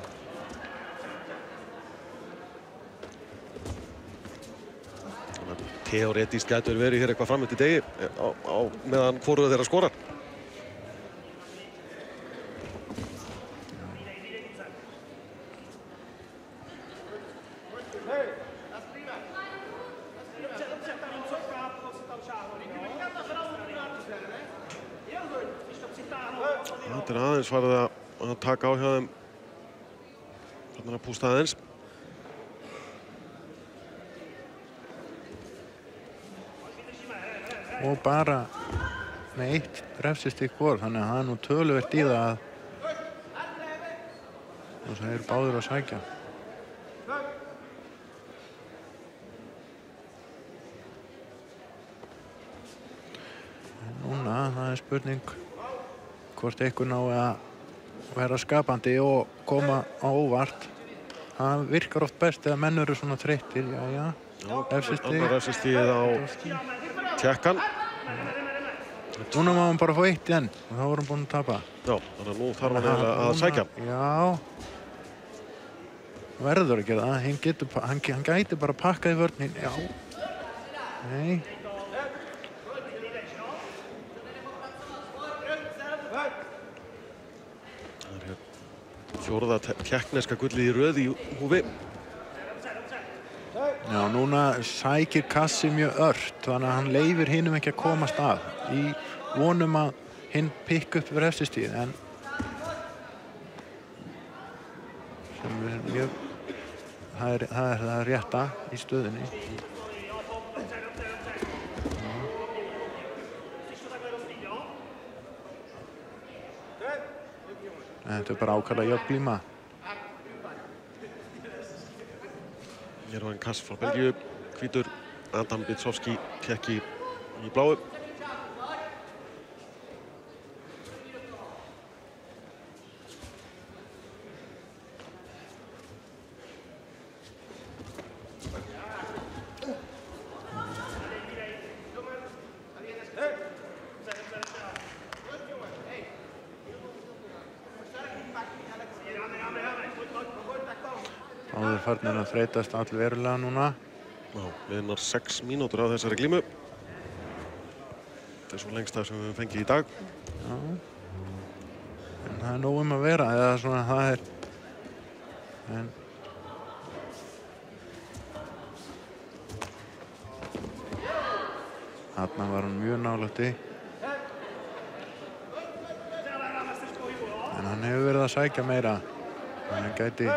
Þannig að teoretískt gætur verið hér eitthvað fram eftir degi á meðan hvoruð þeirra skorar. Þetta er aðeins farið að taka á hjá þeim. Þannig að pústa aðeins. Og bara með 1 refsistig hvor, þannig að það er nú töluvert í það að og það eru báður að sækja. það er spurning hvort einhver nái að vera skapandi og koma á óvart. Það virkar oft best þegar menn eru svona þreyttir. Já, annar refsistigið á Tékkan. Núna má hann bara fá 1 í enn og þá var hann búinn að tapa. Já, þannig að nú þarf hann eiginlega að sækja. Já. Verður að gera það. Hann gæti bara pakkað í vörnin. Já. Nei. Það er fjórða tékkneska gullið í röð í húfi. Já, núna sækir Kassi mjög ört, þannig að hann leyfir hinum ekki að komast að í vonum að hinn pikka upp refsistíð, en sem er mjög það er rétta í stöðunni. En þetta er bara ákaflega jöfn glíma. Hér var Kass frá Belgíu, hvítur, Adam Bitsovski, Tékki í bláu. Áður farnir að þreytast allverulega núna. Já, liðnar 6 mínútur á þessari glímu. Þetta er svo lengst það sem við höfum fengið í dag. Já. En það er nóg að vera, eða svona það er. En þarna var hann mjög nálægt í. En hann hefur verið að sækja meira. Hann gæti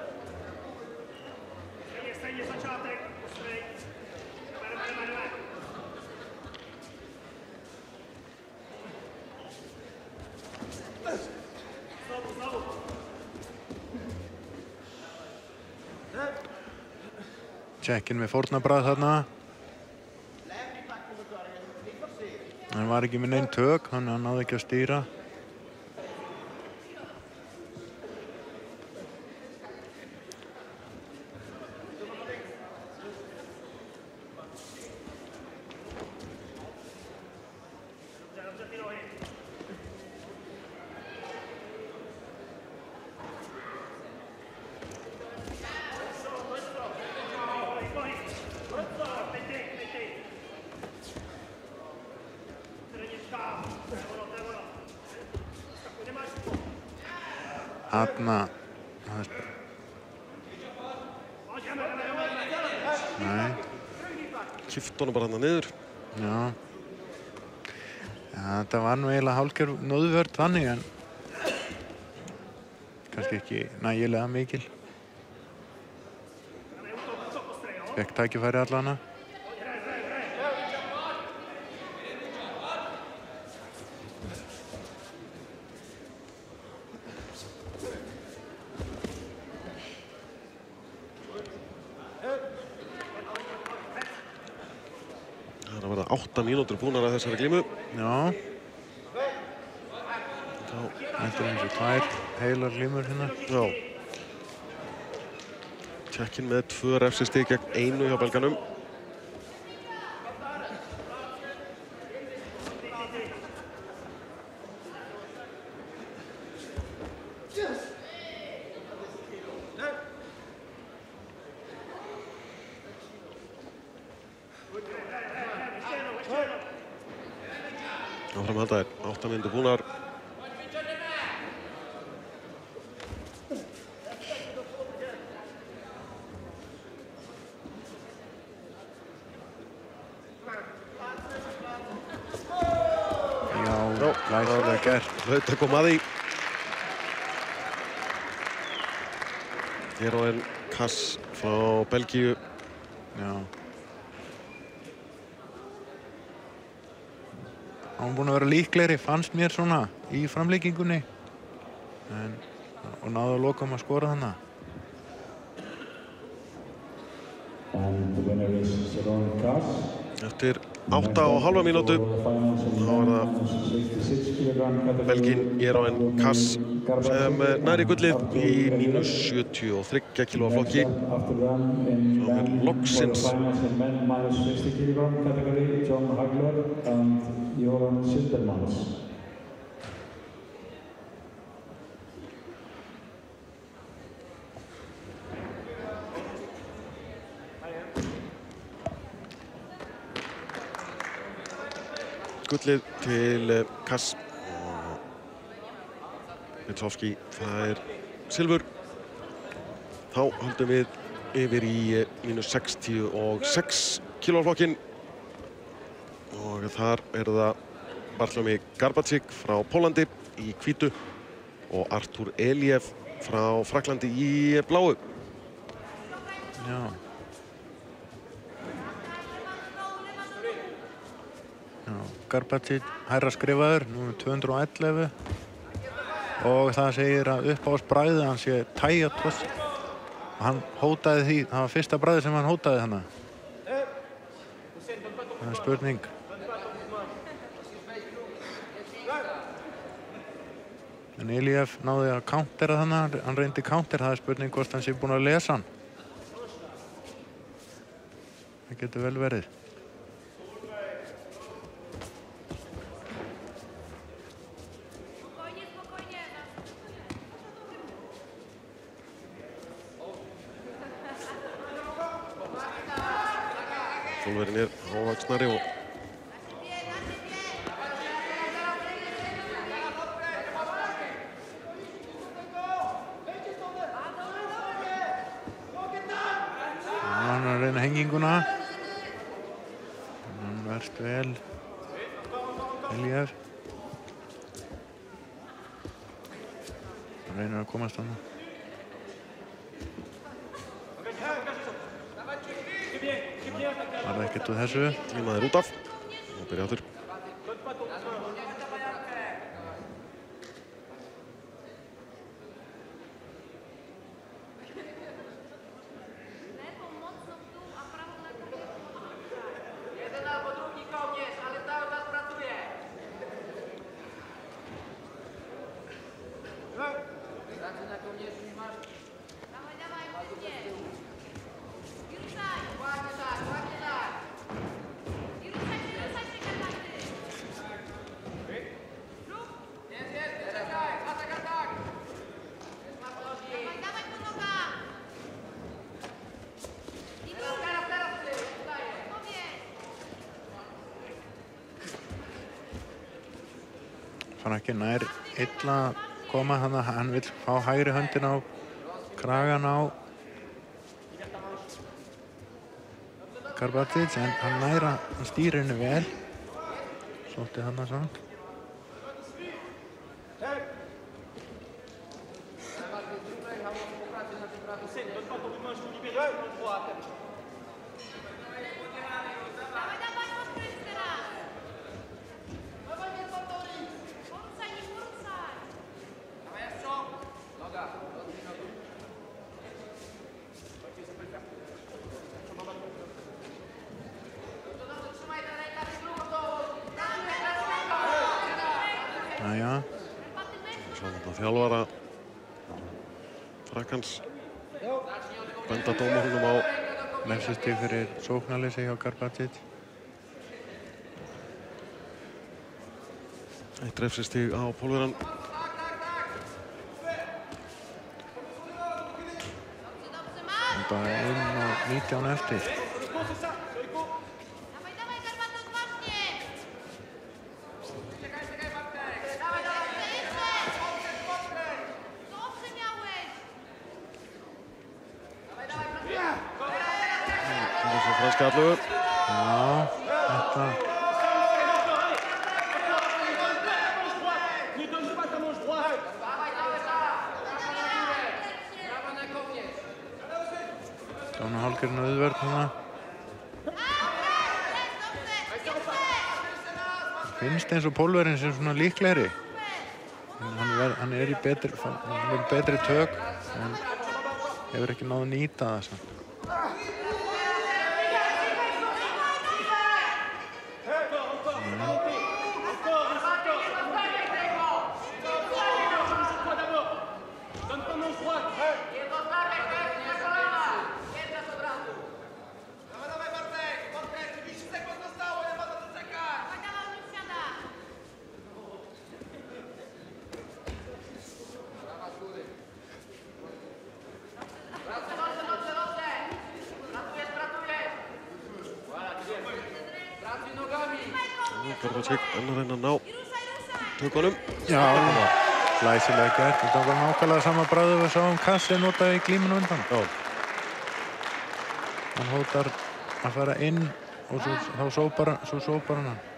Tékkinn með fórnarbragð þarna. Hann var ekki með neinn tök, hann náði ekki að stýra. Þarna. Nei. Kippt honum bara þarna niður. Já. Þetta var nú eiginlega hálfgerð nóðvörn þannig, en kannski ekki nægilega mikil. Fékk tækifæri allana. Það er að verða 8 mínútur búnar að þessari glímu. Já. Þetta er eins og 2 heilar glímur hérna. Já. Tékkinn með 2 refsistig gegn 1 hjá belganum. Áfram halda er 8 mínútur búnar. Glæsilega gert. Hlaut að koma að því. Hér á enn Kass frá Belgíu. Já. Hann búinn að vera líklegri, fannst mér svona, í framleikingunni. Og náðu að loka að skora þarna. And the winner is Jeroen Kass. Eftir 8,5 mínútu. Þá það Belginn Jeroen Kass sem nær í gullið í -73 kg flokki. Svo er loksins gullið til Kass og Wilczowski fær silfur. Þá höldum við yfir í -66 kg flokkin og þar það Bartlomiej Garbaczyk frá Pólandi í hvítu og Artur Eliev frá Frakklandi í bláu. Já. Garbaczyk hærra skrifaður, nú 211 og það segir að uppáhaldsbragðið hans sé Taya Toss. Hann hótaði því, það var fyrsta bragðið sem hann hótaði hana. Það er spurning. En Eliev náði að countera þannig, hann reyndi counter, það er spurning hvort hann sé búinn að lesa hann. Það getur vel verið. Pólverinn hávaxnari og hann er að reyna henginguna. Hann verðst vel. Eliev. Hann reynir að komast hann. Var það ekkert úr þessu? Tímaður út af og byrja aftur. Ekki nær illa að koma, hann vill fá hægri höndina á kragan á Garbaczyk, en hann nær að hann stýrir henni vel. Svolítið hann að saman. Jæja. Svo þjálfara Frakkans benda dómarunum á refsistig fyrir sóknarleysi hjá Garbaczyk. Eitt refsistig á Pólverjann. Bara 1:19 eftir. Franska allugur. Já, þetta. Dána hálfgerðin auðvörð núna. Finnst eins og Pólverinn sem svona líklegri. Hann er í betri tök, en hefur ekki náð að nýta það samt. Karbacik enn að reyna að ná tökunum. Já, það var glæsilega gert. Þetta var nákvæmlega sama bragðið við sáum Kassi notaði í glímunum undan. Já. Hann hótar að fara inn og þá sópar hann hann.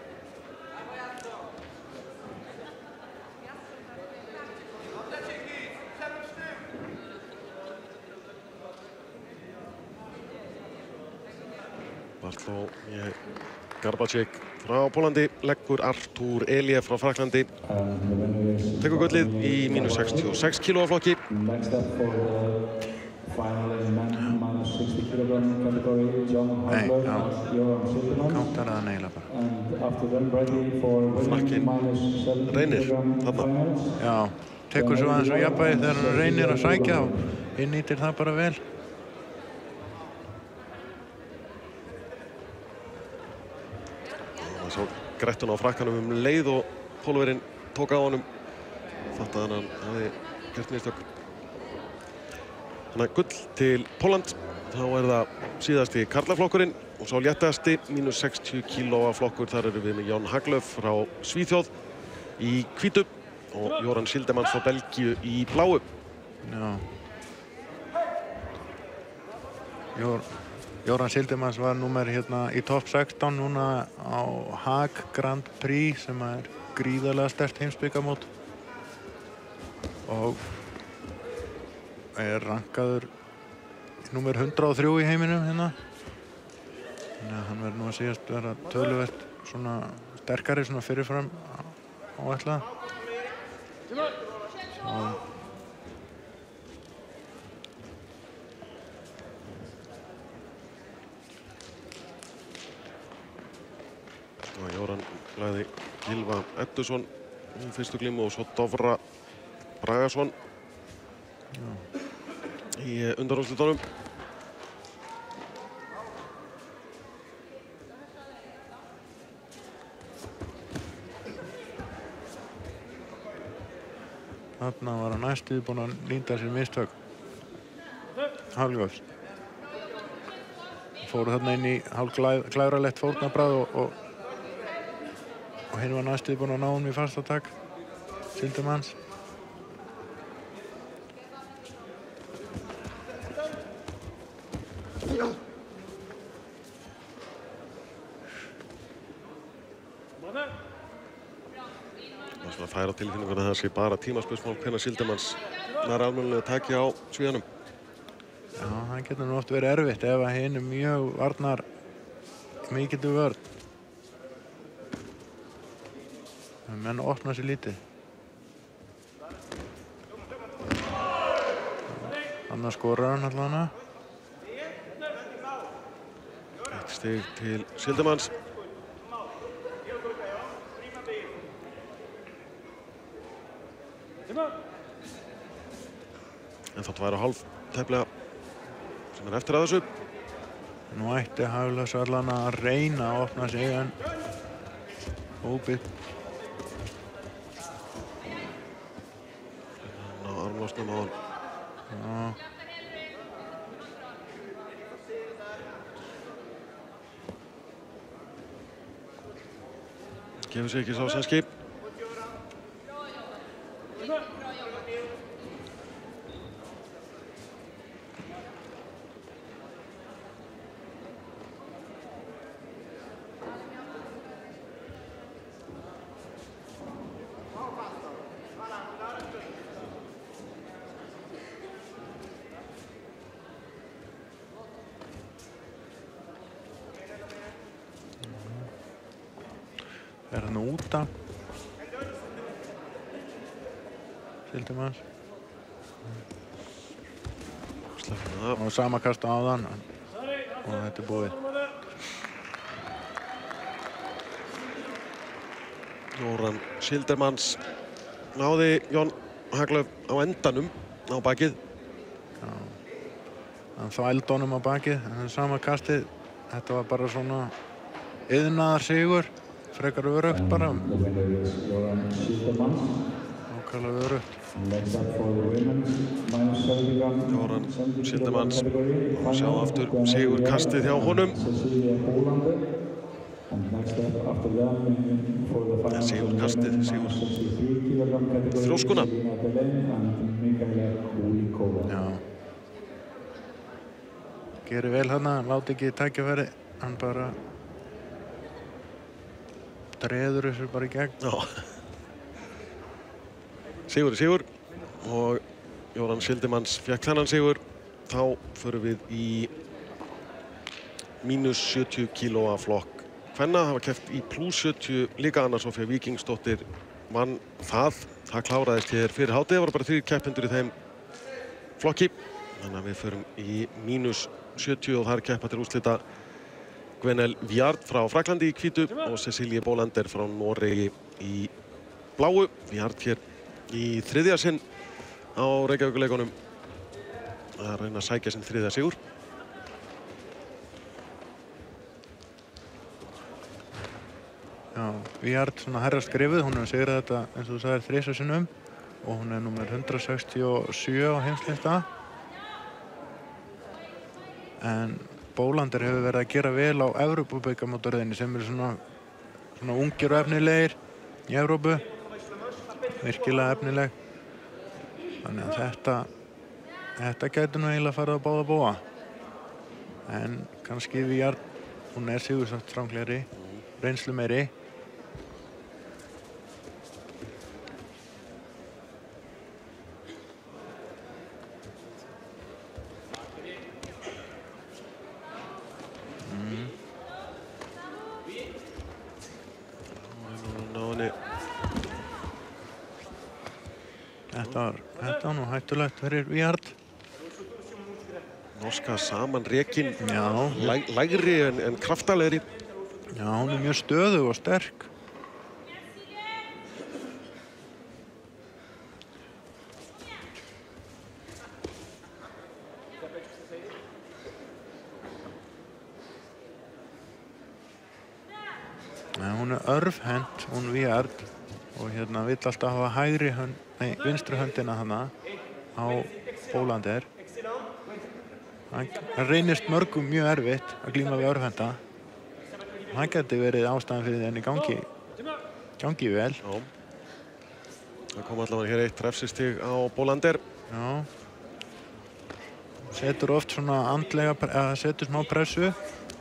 Bartolomej Karbacik frá Pólandi leggur Artur Eliev frá Frakklandi. Tekur gullið í mínus 66 kílóa flokki. Next up for the final in minus 60 kilogram category, John Hagler and Joran Silderman. Kántaraði hann eiginlega bara. And after them ready for Frakkinn minus 70 Reynir kilogram þarna. finals. Já, tekur svo aðeins og jafnvægi þegar hann Reynir að sækja og innýtir það bara vel. Það svo grettun á frakkanum leið og Pólverinn tók á honum. Fattaði hann hafði gert mistök. Þannig að gull til Póland. Þá það síðasti karlaflokkurinn og sá léttasti mínus 60 kílóa flokkur. Þar erum við með John Hagler frá Svíþjóð í hvítu og Joran Silderman frá Belgíu í bláu. Já. Joran Silderman var númer hérna í topp 16 núna á Haag Grand Prix sem er gríðarlega sterkt heimsbikarmót og er rankaður númer 103 í heiminum hérna. Þannig að hann verður nú að síðast vera töluvert svona sterkari svona fyrirfram áætlað. Jóran lagði Gylfa Eddursson í fyrstu glímu og svo Dofra Bragason í undanúrslitunum. Þarna var hann næstuð búinn að nýta sér mistök. Hálfgóðs. Fóru þarna inn í hálfglæralegt fórnarbragð og hinn var næstuð búinn að ná honum í fastatak Sildermans. Það er svona að færa tilfinninguna að það sé bara tímaspursmál hvenær Sildermans nær almennilega taki á svíðanum. Já, það getur nú oft verið erfitt ef að hinn er mjög varnar mikilvæg vörn. Menn opna sér lítið. Annars skorar hann allavega. Eitt stig til Sildermans. En þá 2,5 tæplega sem er eftir að þessu. Nú ætti Hagler allan að reyna að opna sig en óbyggt. Ná armlásnum á hann. Já. Gefur sig ekki sá sænski. Er hann út af Sildermans. Sleppum það. Og sama kast áðan og þetta er búið. Joran Sildermans náði John Hagler á endanum á bakið. Já. Hann þvældi honum á bakið en sama kastið. Þetta var bara svona iðnaðar sigur. Frekar örugt bara. The winner is Joran Silderman. Ákvæmlega örugt. Next up for the women's minus 70 Joran Sildermans. category. Sjá aftur sigur kastið hjá honum. Cecilia Hollander. And next up after them in for the final Sigurkastið, sigur. 63 kilogram category. Þrjóskuna. Selina Delen and Mikaela Kulikova. Já. Gerir vel þarna, láti ekki tækifæri. Hann bara dreður þessu bara í gegn. Já. Sigur er sigur og Jóran Schildemanns fékk þennan sigur. Þá förum við í mínus 70 kílóa flokk kvenna. Það var keppt í plus 70 líka. Anna Sofía Víkingsdóttir vann það. Það kláraðist hér fyrir hádegi. Það voru bara 3 keppendur í þeim flokki. Þannig að við förum í mínus 70 og það er keppa til úrslita Gwenel Viard frá Fraklandi í hvítu og Cecilie Bolander frá Noregi í bláu. Viard hér í 3. sinn á Reykjavíkurleikunum að reyna að sækja sinn 3. sigur. Já, Viard svona herra skrifuð, hún hefur sigrað þetta eins og þú sagðir 3 sinnum og hún er númer 167 á heimslista. En Bolander hefur verið að gera vel á Evrópubikarmótaröðinni sem eru svona ungir og efnilegir í Evrópu. Virkilega efnileg. Þannig að þetta gæti nú eiginlega farið að báða bóa. En kannski Viard, hún er sigursagt stranglegri, reynslu meiri. Þetta var nú hættulegt fyrir Viard. Norska samanrekin, Já. lægri en kraftalegri. Já, hún er mjög stöðug og sterk. Hún er örvhent, hún Viard, og hérna vill alltaf hafa vinstri höndina hana á Bolander. Það reynist mörgum mjög erfitt að glíma við örvhenta. Það geti verið ástæðan fyrir henni gangi vel. Já. Það kom allavega hér 1 refsistig á Bolander. Já. Setur oft svona andlega, setur smá pressu.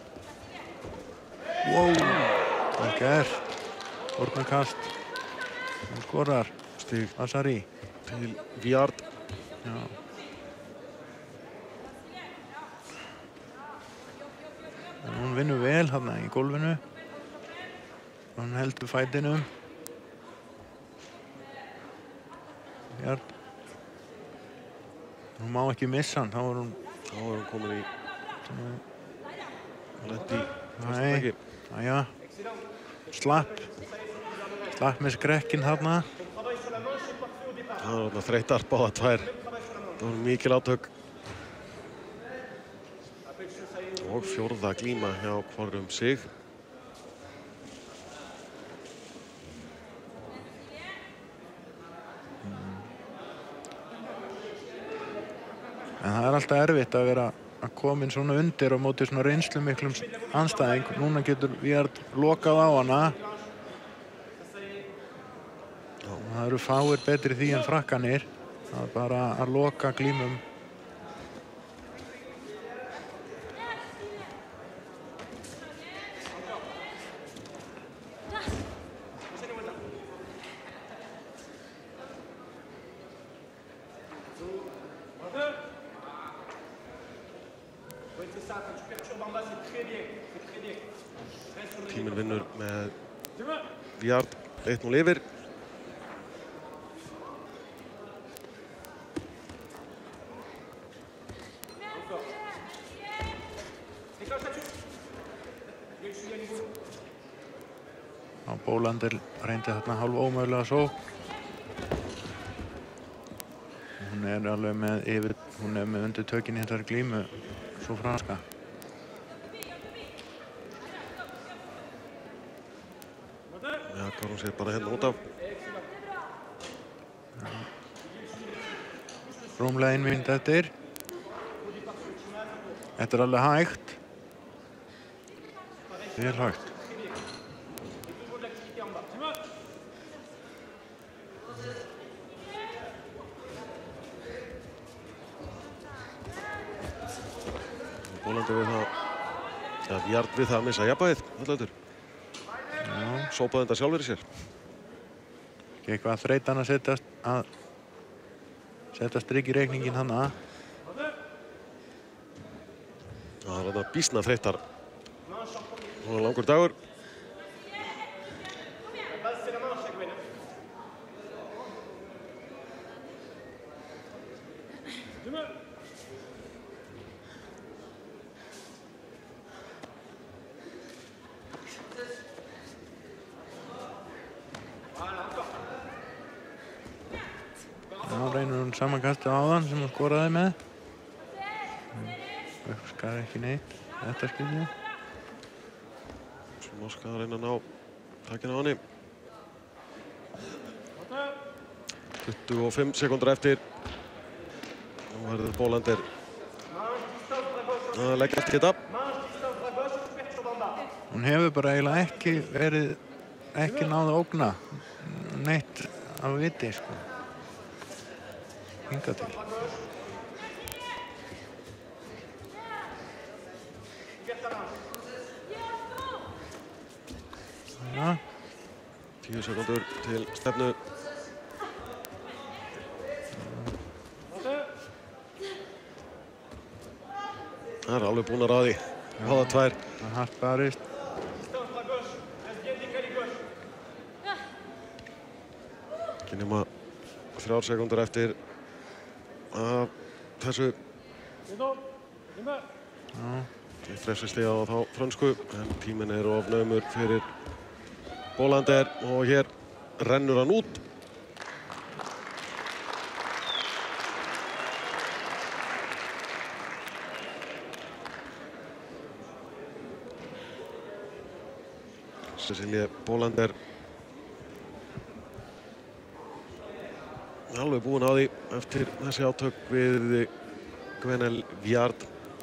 Wow, vel gert. Fórnarkast. Hún skorar. Stig Asari. til Viard. Já. En hún vinnur vel hérna í gólfinu. Hún heldur fætinum. Viard. Hún má ekki missa hann, þá er hún komin í lendi Nei, fastbæki. Jæja. Slapp með skrekkinn þarna. Það var þreytar báða tvær. Það var mikil átök. Og 4. glíma hjá hvorum sig. En það er alltaf erfitt að vera að koma inn svona undir á móti svona reynslumiklum andstæðing. Núna getur Viard lokað á hana. Og það eru fáir betri því en frakkanir. Það er bara að loka glímum. Tíminn vinnur með Viard 1-0 yfir. Bolander reyndi þarna hálf ómögulega sókn. Hún er alveg með undirtökin í þessari glímu, svo franska. Já, hvað hún sér bara hérna út af. Rúmlega 1 mínúta eftir. Þetta er alveg hægt. Vel hægt. Bólandi við það, eða Vjard við það að missa jafnvægið, allautur. Sópaði þetta sjálfur í sér. Ekki eitthvað að þreytan að setja strik í reikningin hann að. Það er þetta býsna þreytar. Nú er langur dagur. Reynir hún samankastið á þann sem hún skoraði með. Skar ekki neitt, þetta skilja. Svo Moska að reyna að ná takkina á henni. 25 sekúndur eftir. Nú verður Bólandir að leggja allt í þetta. Hún hefur bara eiginlega ekki náð að ógna neitt af viti, sko. Hingað til. Ja. 10 sekúndur til stefnu. Það er alveg búin að ráði. Háða tvær. Það hart barist. Ekki nema 3 sekúndur eftir af þessu. Eitt refsistig á þá frönsku, en tíminn er of naumur fyrir Bólander og hér rennur hann út. Cecilie Bólander alveg búin á því eftir þessi átök við Gwenel Vjard.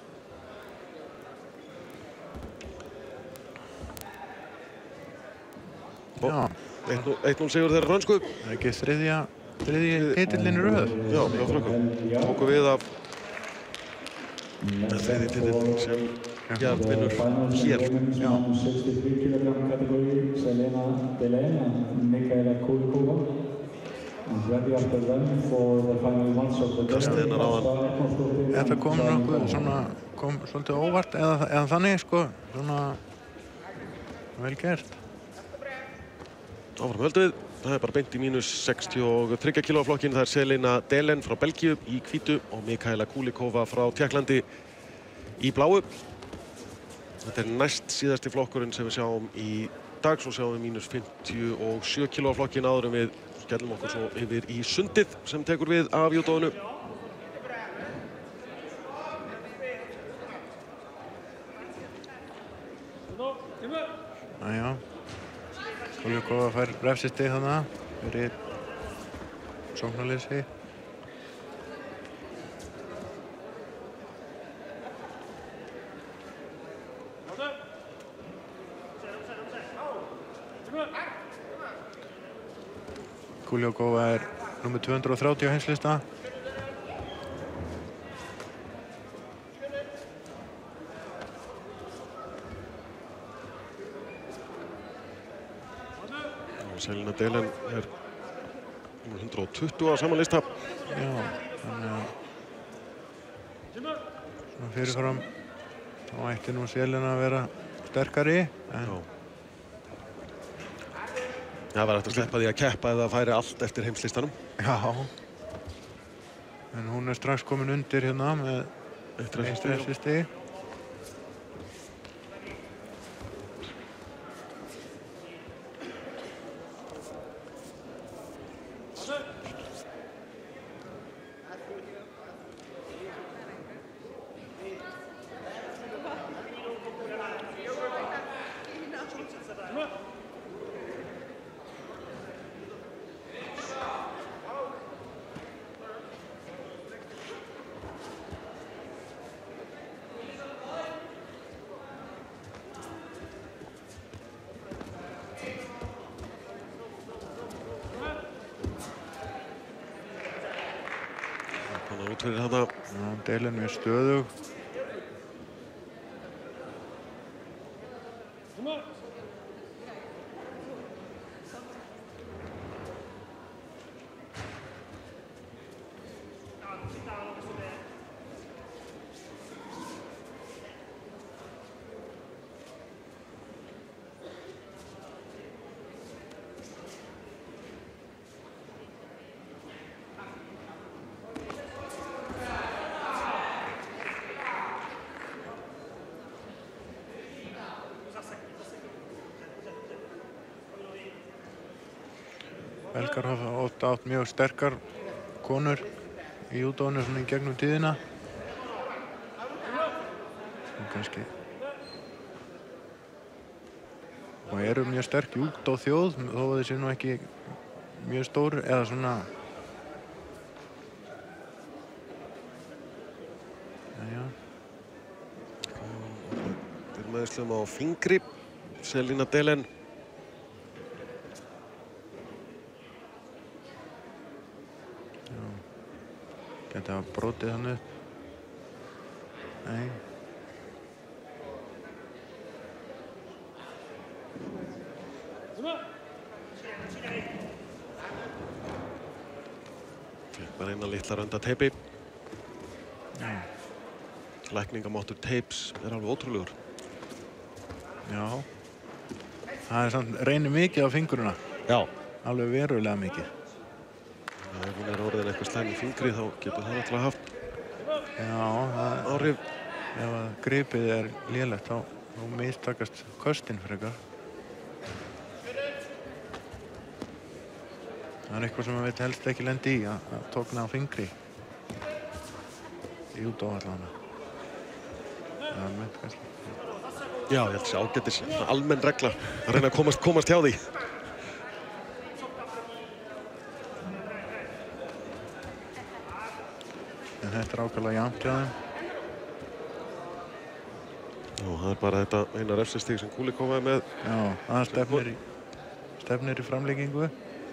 Já. 1-0 sigur þeirra frönsku. Það er ekki þriðji titillinn í röð. Já, hjá frökkum. Tóku við af þriðji titill sem Vjard vinnur hér. Já. 63 kg kategóri, Selena Delaine and Mikaela Kulikova. And ready after them for the final match of the Kastiðinnar á hann. Þetta kom svolítið óvart eða þannig, sko, svona vel gert. Áfram höldum við. Það er bara beint í mínus 63 kg flokkin. Það er Selena Delaine frá Belgíu í hvítu og Mikaela Kulikova frá Tékklandi í bláu. Þetta er næst síðasti flokkurinn sem við sjáum í dag. Svo sjáum við mínus 57 kg flokkin áður en við skellum okkur svo yfir í sundið sem tekur við af júdóinu. Næja. Kulikova fær refsistig þarna fyrir sóknarleysi. Kulikova er nummer 230 á heimslista. Selena Delaine er 120 á saman lista. Já, þannig að svona fyrirfram þá ætti nú Selena að vera sterkari. En Það var hægt að sleppa því að keppa ef það færi allt eftir heimslistanum. já, en hún er strax komin undir hérna með Eitt eitt refsistig. út fyrir hana. Já, Delen mjög stöðug. Belgar hafa ofta átt mjög sterkar konur í júdóinu svona í gegnum tíðina. Kannski. Og eru mjög sterk júdóþjóð, þó að þeir séu nú ekki mjög stór eða svona. Jæja. Fyrir meiðslum á fingri, Selina Delen. Gæti hafa brotið hann upp. Nei. Fekk bara eina litla rönda teipi. Já. Lækningamáttur teips alveg ótrúlegur. Já. Það samt reynir mikið á fingurina. Já. Alveg verulega mikið. Ef hún orðin eitthvað slæm í fingri þá getur það náttúrulega haft áhrif. Ef að gripið lélegt þá mistakast köstin frekar. Það eitthvað sem maður veit helst ekki lendi í að tókna á fingri. Í júdó allavega. Almennt kannski. Já, ég held að sé ágætis almenn regla að reyna að komast hjá því. En þetta ákaflega jafnt hjá þeim. Og það bara þetta eina refsistig sem Kulikov er með. Já, það stefnir í framlengingu.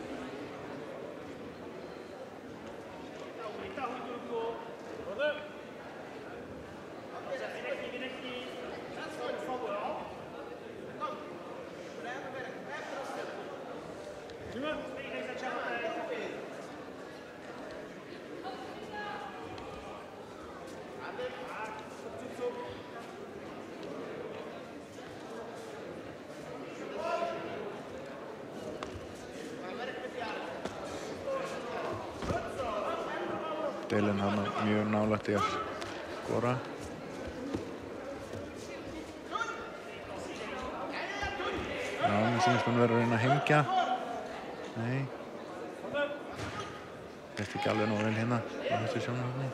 Delen hann mjög nálægt í að skora. Já, mér finnst hún verið að reyna að hengja. Nei. Þetta ekki alveg nóg vel hérna á þessu sjónarhorni.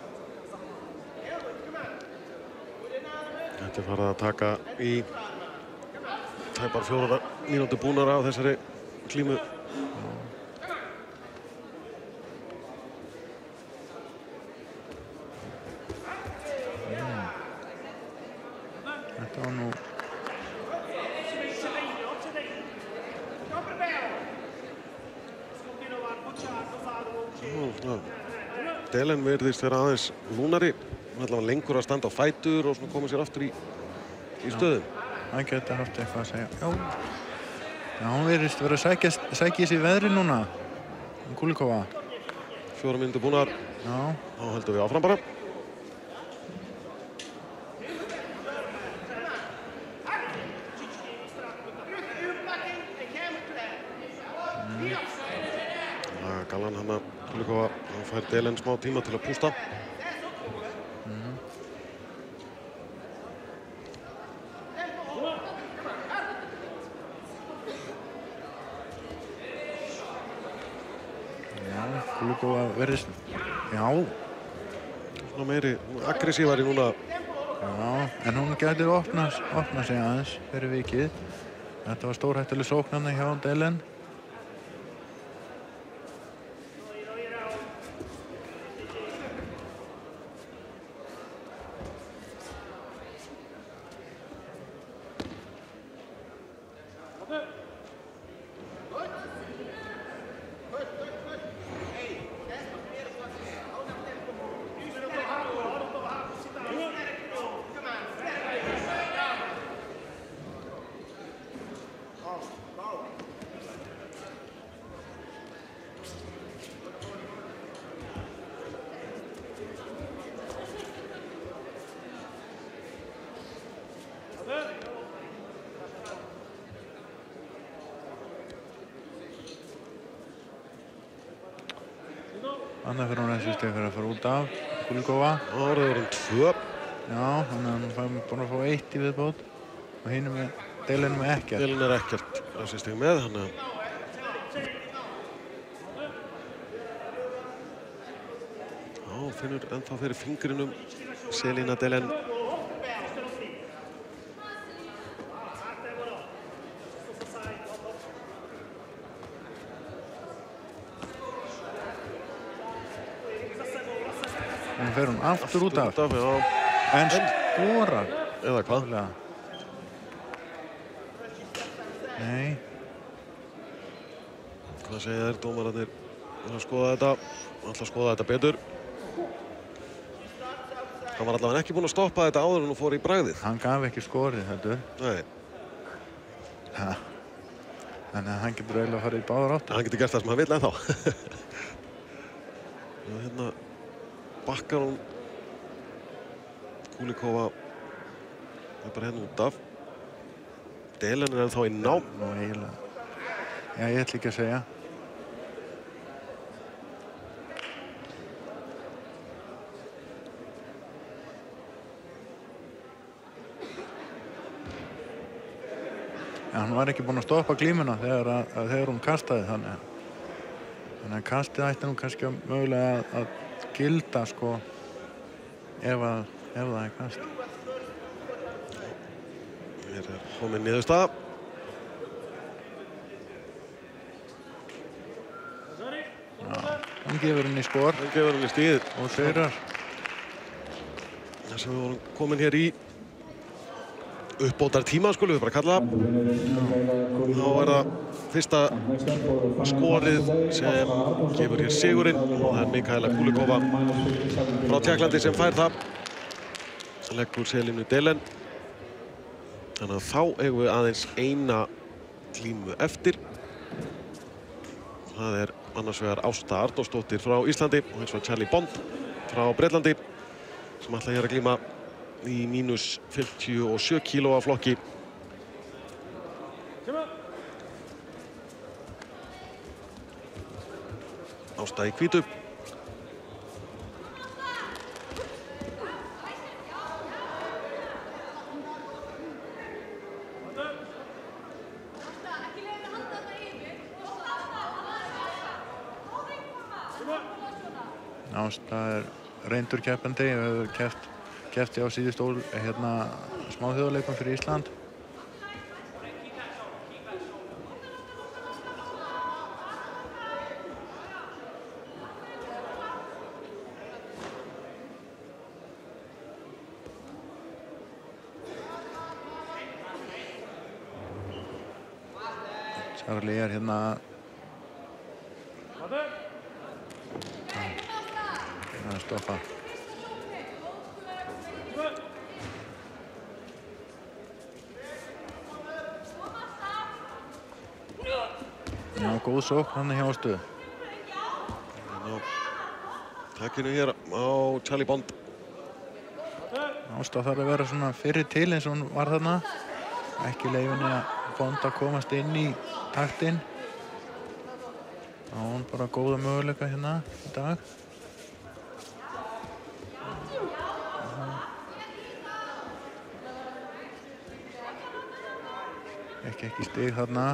Þetta farið að taka í tæpar 4 mínútur búnar á þessari glímu. Þetta var nú... Delen virðist vera aðeins lúnari. Hún allavega lengur að standa á fætur og svona koma sér aftur í stöðum. Það geti haft eitthvað að segja. Já, hún virðist vera að sækja í sig veðri núna. Kulikova. 4 mínútur búnar. Já. Þá höldum við áfram bara. Galan hann að Kulikova, hann fær Delen smá tíma til að pústa. Já, Kulikova verðist, já. Svona meiri aggressívari núna. Já, en hún gæti opna sig aðeins fyrir vikið. Þetta var stórhættuleg sókn hjá Delen. Annað fyrir hún resistið fyrir að fara út af Kulikova. Það voru 2. Já, þannig að hún búin að fá 1 í viðbót og hinum með Deilinu með ekkert. Deilin ekkert resistig með, þannig að finnur ennþá fyrir fingrinum Selina Delen. Nú fer hún aftur út af. Já. En skorar. Eða hvað? Nei. Hvað segja þér dómararnir? Að skoða þetta. Ætla að skoða þetta betur. Hann var allavega ekki búinn að stoppa þetta áður en hún fór í bragðið. Hann gaf ekki skorið, heldur. Nei. Þannig að hann getur eiginlega að fara í báðar áttir. Hann getur gert það sem hann vill ennþá. Hérna bakkar hún Kulikova bara hérna út af. Delen ennþá í ná. Nú eiginlega. Já, ég ætla ekki að segja. Hann var ekki búinn að stoppa glímuna þegar hún kastaði, þannig að kastið ætti nú kannski mögulega að gilda sko ef það er kast. Hér komin niðurstaða. Hann gefur henni skor. Hann gefur henni stigið og sigrar. Það sem við vorum komin hér í uppbótar tíma, skulum við bara kalla. Þá er það fyrsta skorið sem gefur hér sigurinn og það er Mikaela Kulikova frá Tékklandi sem fær það. Leggur Selinu Delen. Þannig að þá eigum við aðeins eina glímu eftir. Það er annars vegar Ásta Arnórsdóttir frá Íslandi og hins vegar Charlie Bond frá Bretlandi sem ætla hér að glíma í mínus 57 kílóa flokki. Ásta í hvítu. Ásta er reyndur keppandi og hefur keppt á síðust smáþjóðaleikum fyrir Ísland. Charlie er að stoppa. Já, góð sókn hann hjá Ástu. Takkinu hér á Charlie Bond. Ásta þarf að vera svona fyrri til eins og hún var þarna. Ekki leyfinni að Bond að komast inn í taktinn. Þá hún bara góða möguleika hérna í dag. Ekki stig þarna.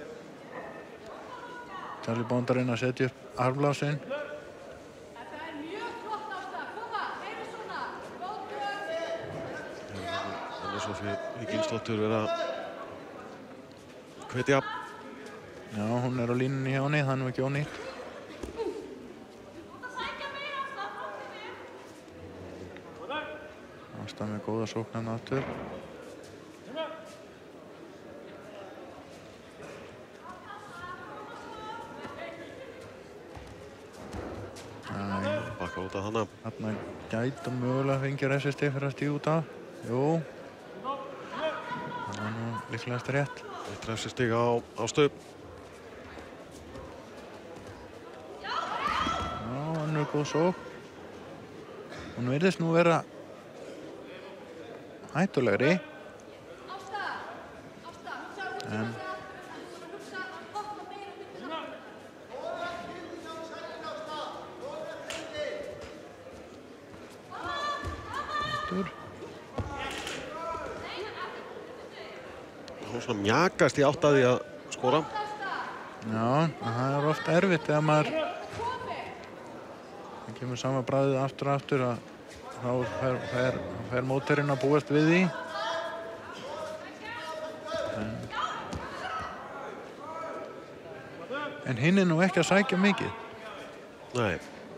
Charlie Bond að reyna að setja upp armblásinn. Anna Sofía Víkingsdóttir vera hvetja. Já, hún er á línunni hjá henni, það er nú ekki ónýtt. Ásta með góða sókn aftur. Bakka út af hana. Þarna gæti mögulega fengið resistig fyrir að stíga út af. Jú. Það var nú líklegast rétt. Eitt resistig á Ástu. Já, hann er góð sókn. Hún virðist nú vera hættulegri. En aftur. Hún svona mjakast í átt að því að skora. Já, það er oft erfitt þegar maður það kemur sama bragðið aftur og aftur að þá fer mótherinn að búast við því. En hinn er nú ekki að sækja mikið. Nei.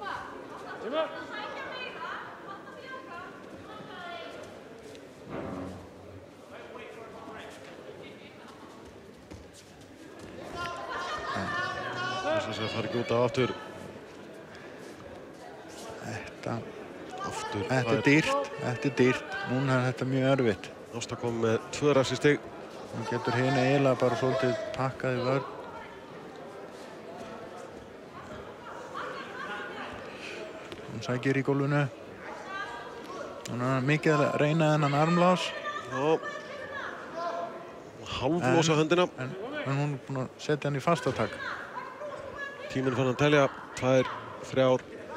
Þess að fara ekki út af aftur. Þetta er dýrt. Núna er þetta mjög erfitt. Ásta kom með 2 refsistig. Hún getur hérna eiginlega bara svolítið pakkað í vörn. Hún sækir í gólfinu. Hún er mikið að reyna þennan armlás. Já. Hálflosa höndina. En hún er búin að setja hann í fastatak. Tíminn fann að telja. 2, 3.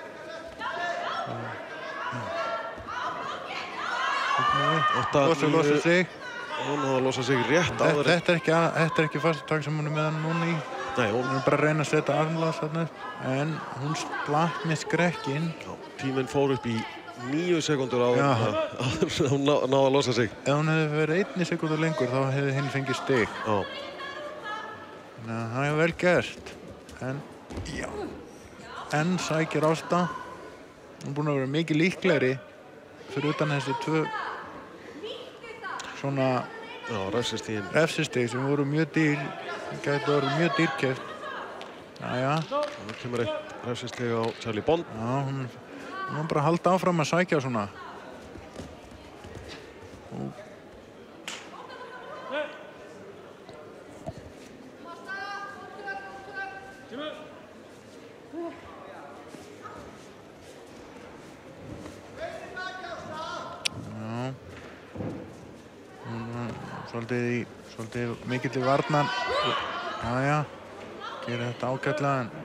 Losa sig. Hún hafði að losa sig rétt áður. Þetta er ekki fastatak sem hún er með hann núna í. Nei, hún er bara að reyna að setja armlás þarna. En hún splatt með skrekkinn. Tíminn fór upp í 9 sekúndur áður hún náði að losa sig. Ef hún hefði verið 1 sekúndu lengur þá hefði hinn fengið stig. Já. Það er vel gert. En sækir Ásta. Hún er búin að vera mikið líklegri fyrir utan þessi 2 svona refsistig sem voru mjög dýr. Það gæti verið mjög dýrkeypt. Jæja. Það kemur eitt refsistig á Charlie Bond. Já, hún bara að halda áfram að sækja svona. Svolítið mikill í varnar. Jæja, gerir þetta ágætlega en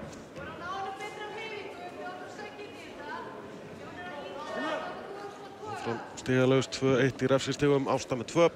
Stigalaus 2-1 í refsistigum, Ásta með 2.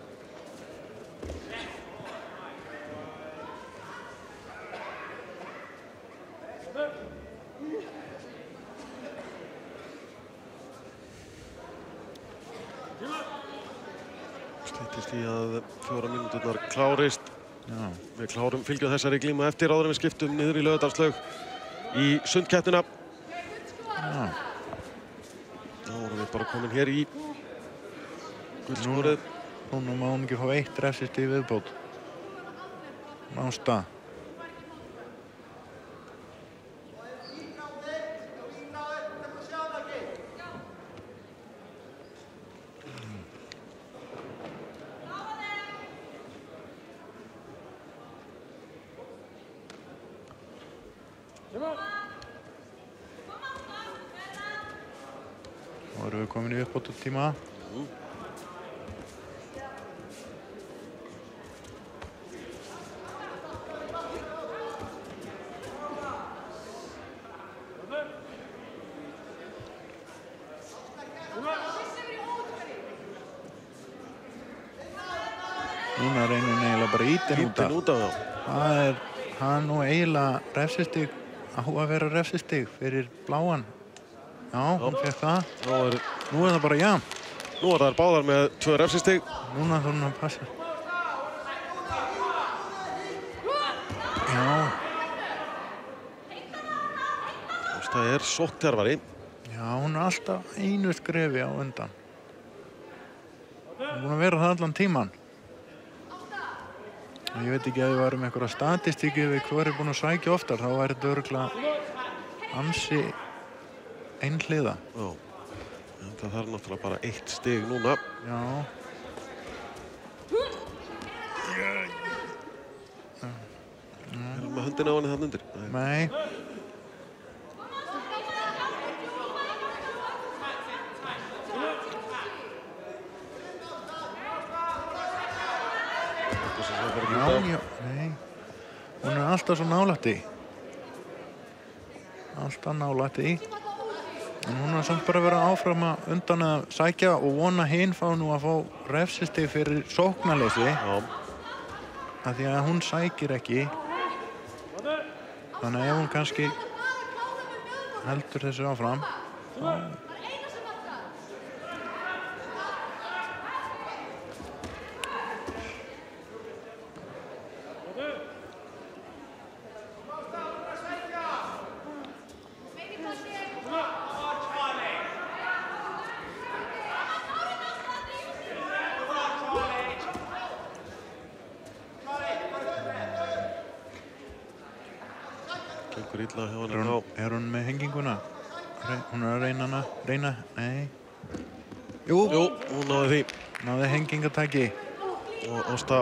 Styttist í að 4 mínúturnar klárist. Já. Við fylgjum þessari glímu eftir áður en við skiptum niður í Laugardalslaug í sundkeppnina. Já. Þá erum við bara komin hér í gullskorið. Núna má hún ekki fá 1 refsistig í viðbót. Ásta. Þá erum við komin í uppbótartíma. Núna reynir hún eiginlega bara ítinn út af. Það er nú eiginlega refsistig á að vera refsistig fyrir bláan. Já, hún fekk það. Nú er það bara jafnt. Nú er það báðar með 2 refsistig. Núna þarf hún að passa. Já. Ásta er sóknþjálfari. Já, hún er alltaf einu skrefi á undan. Hún er búin að vera það allan tíman. Ég veit ekki að við varum einhverja statistíki við hver er búin að sækja oftar, þá væri þetta örugglega ansi einhliða. Já. Það þarf náttúrulega bara 1 stig núna. Já. Erum við höndina á henni þarna undir? Nei. Já, nei. Hún er alltaf svo nálægt í. Alltaf nálægt í. En hún var samt bara að vera áfram að undan að sækja og vona hinn fá nú að fá refsistig fyrir sóknarleysi. Já. Af því að hún sækir ekki. Þannig að ef hún kannski heldur þessu áfram. Gengur illa hjá henni þá. Er hún með henginguna? Hún er að reyna, nei. Jú, Hún náði því. náði hengingatæki. Og Ásta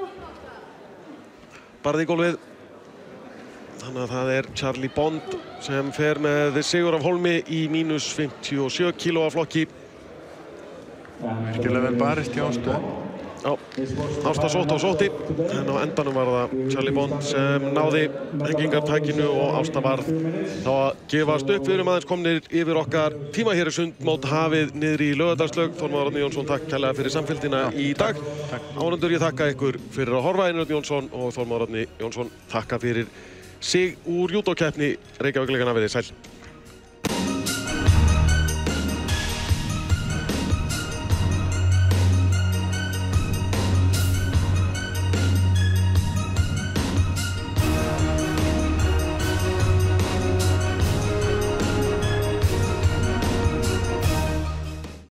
barði í gólfið. Þannig að það er Charlie Bond sem fer með sigur af hólmi í mínus 57 kílóa flokki. Virkilega vel barist hjá Ástu. Já, Ásta sótti, en á endanum var það Charlie Bond sem náði hengingartækinu og Ásta varð þá að gefast upp. Við erum aðeins komnir yfir okkar tíma hér í Sundmót hafið niður í Laugardalslaug. Þormóður Árni Jónsson, takk kærlega fyrir samfylgdina í dag. Áhorfendur, ég þakka ykkur fyrir að horfa. Einar Örn Jónsson og Þormóður Árni Jónsson þakka fyrir sig úr júdókeppni Reykjavík-leikana. Verið sæl.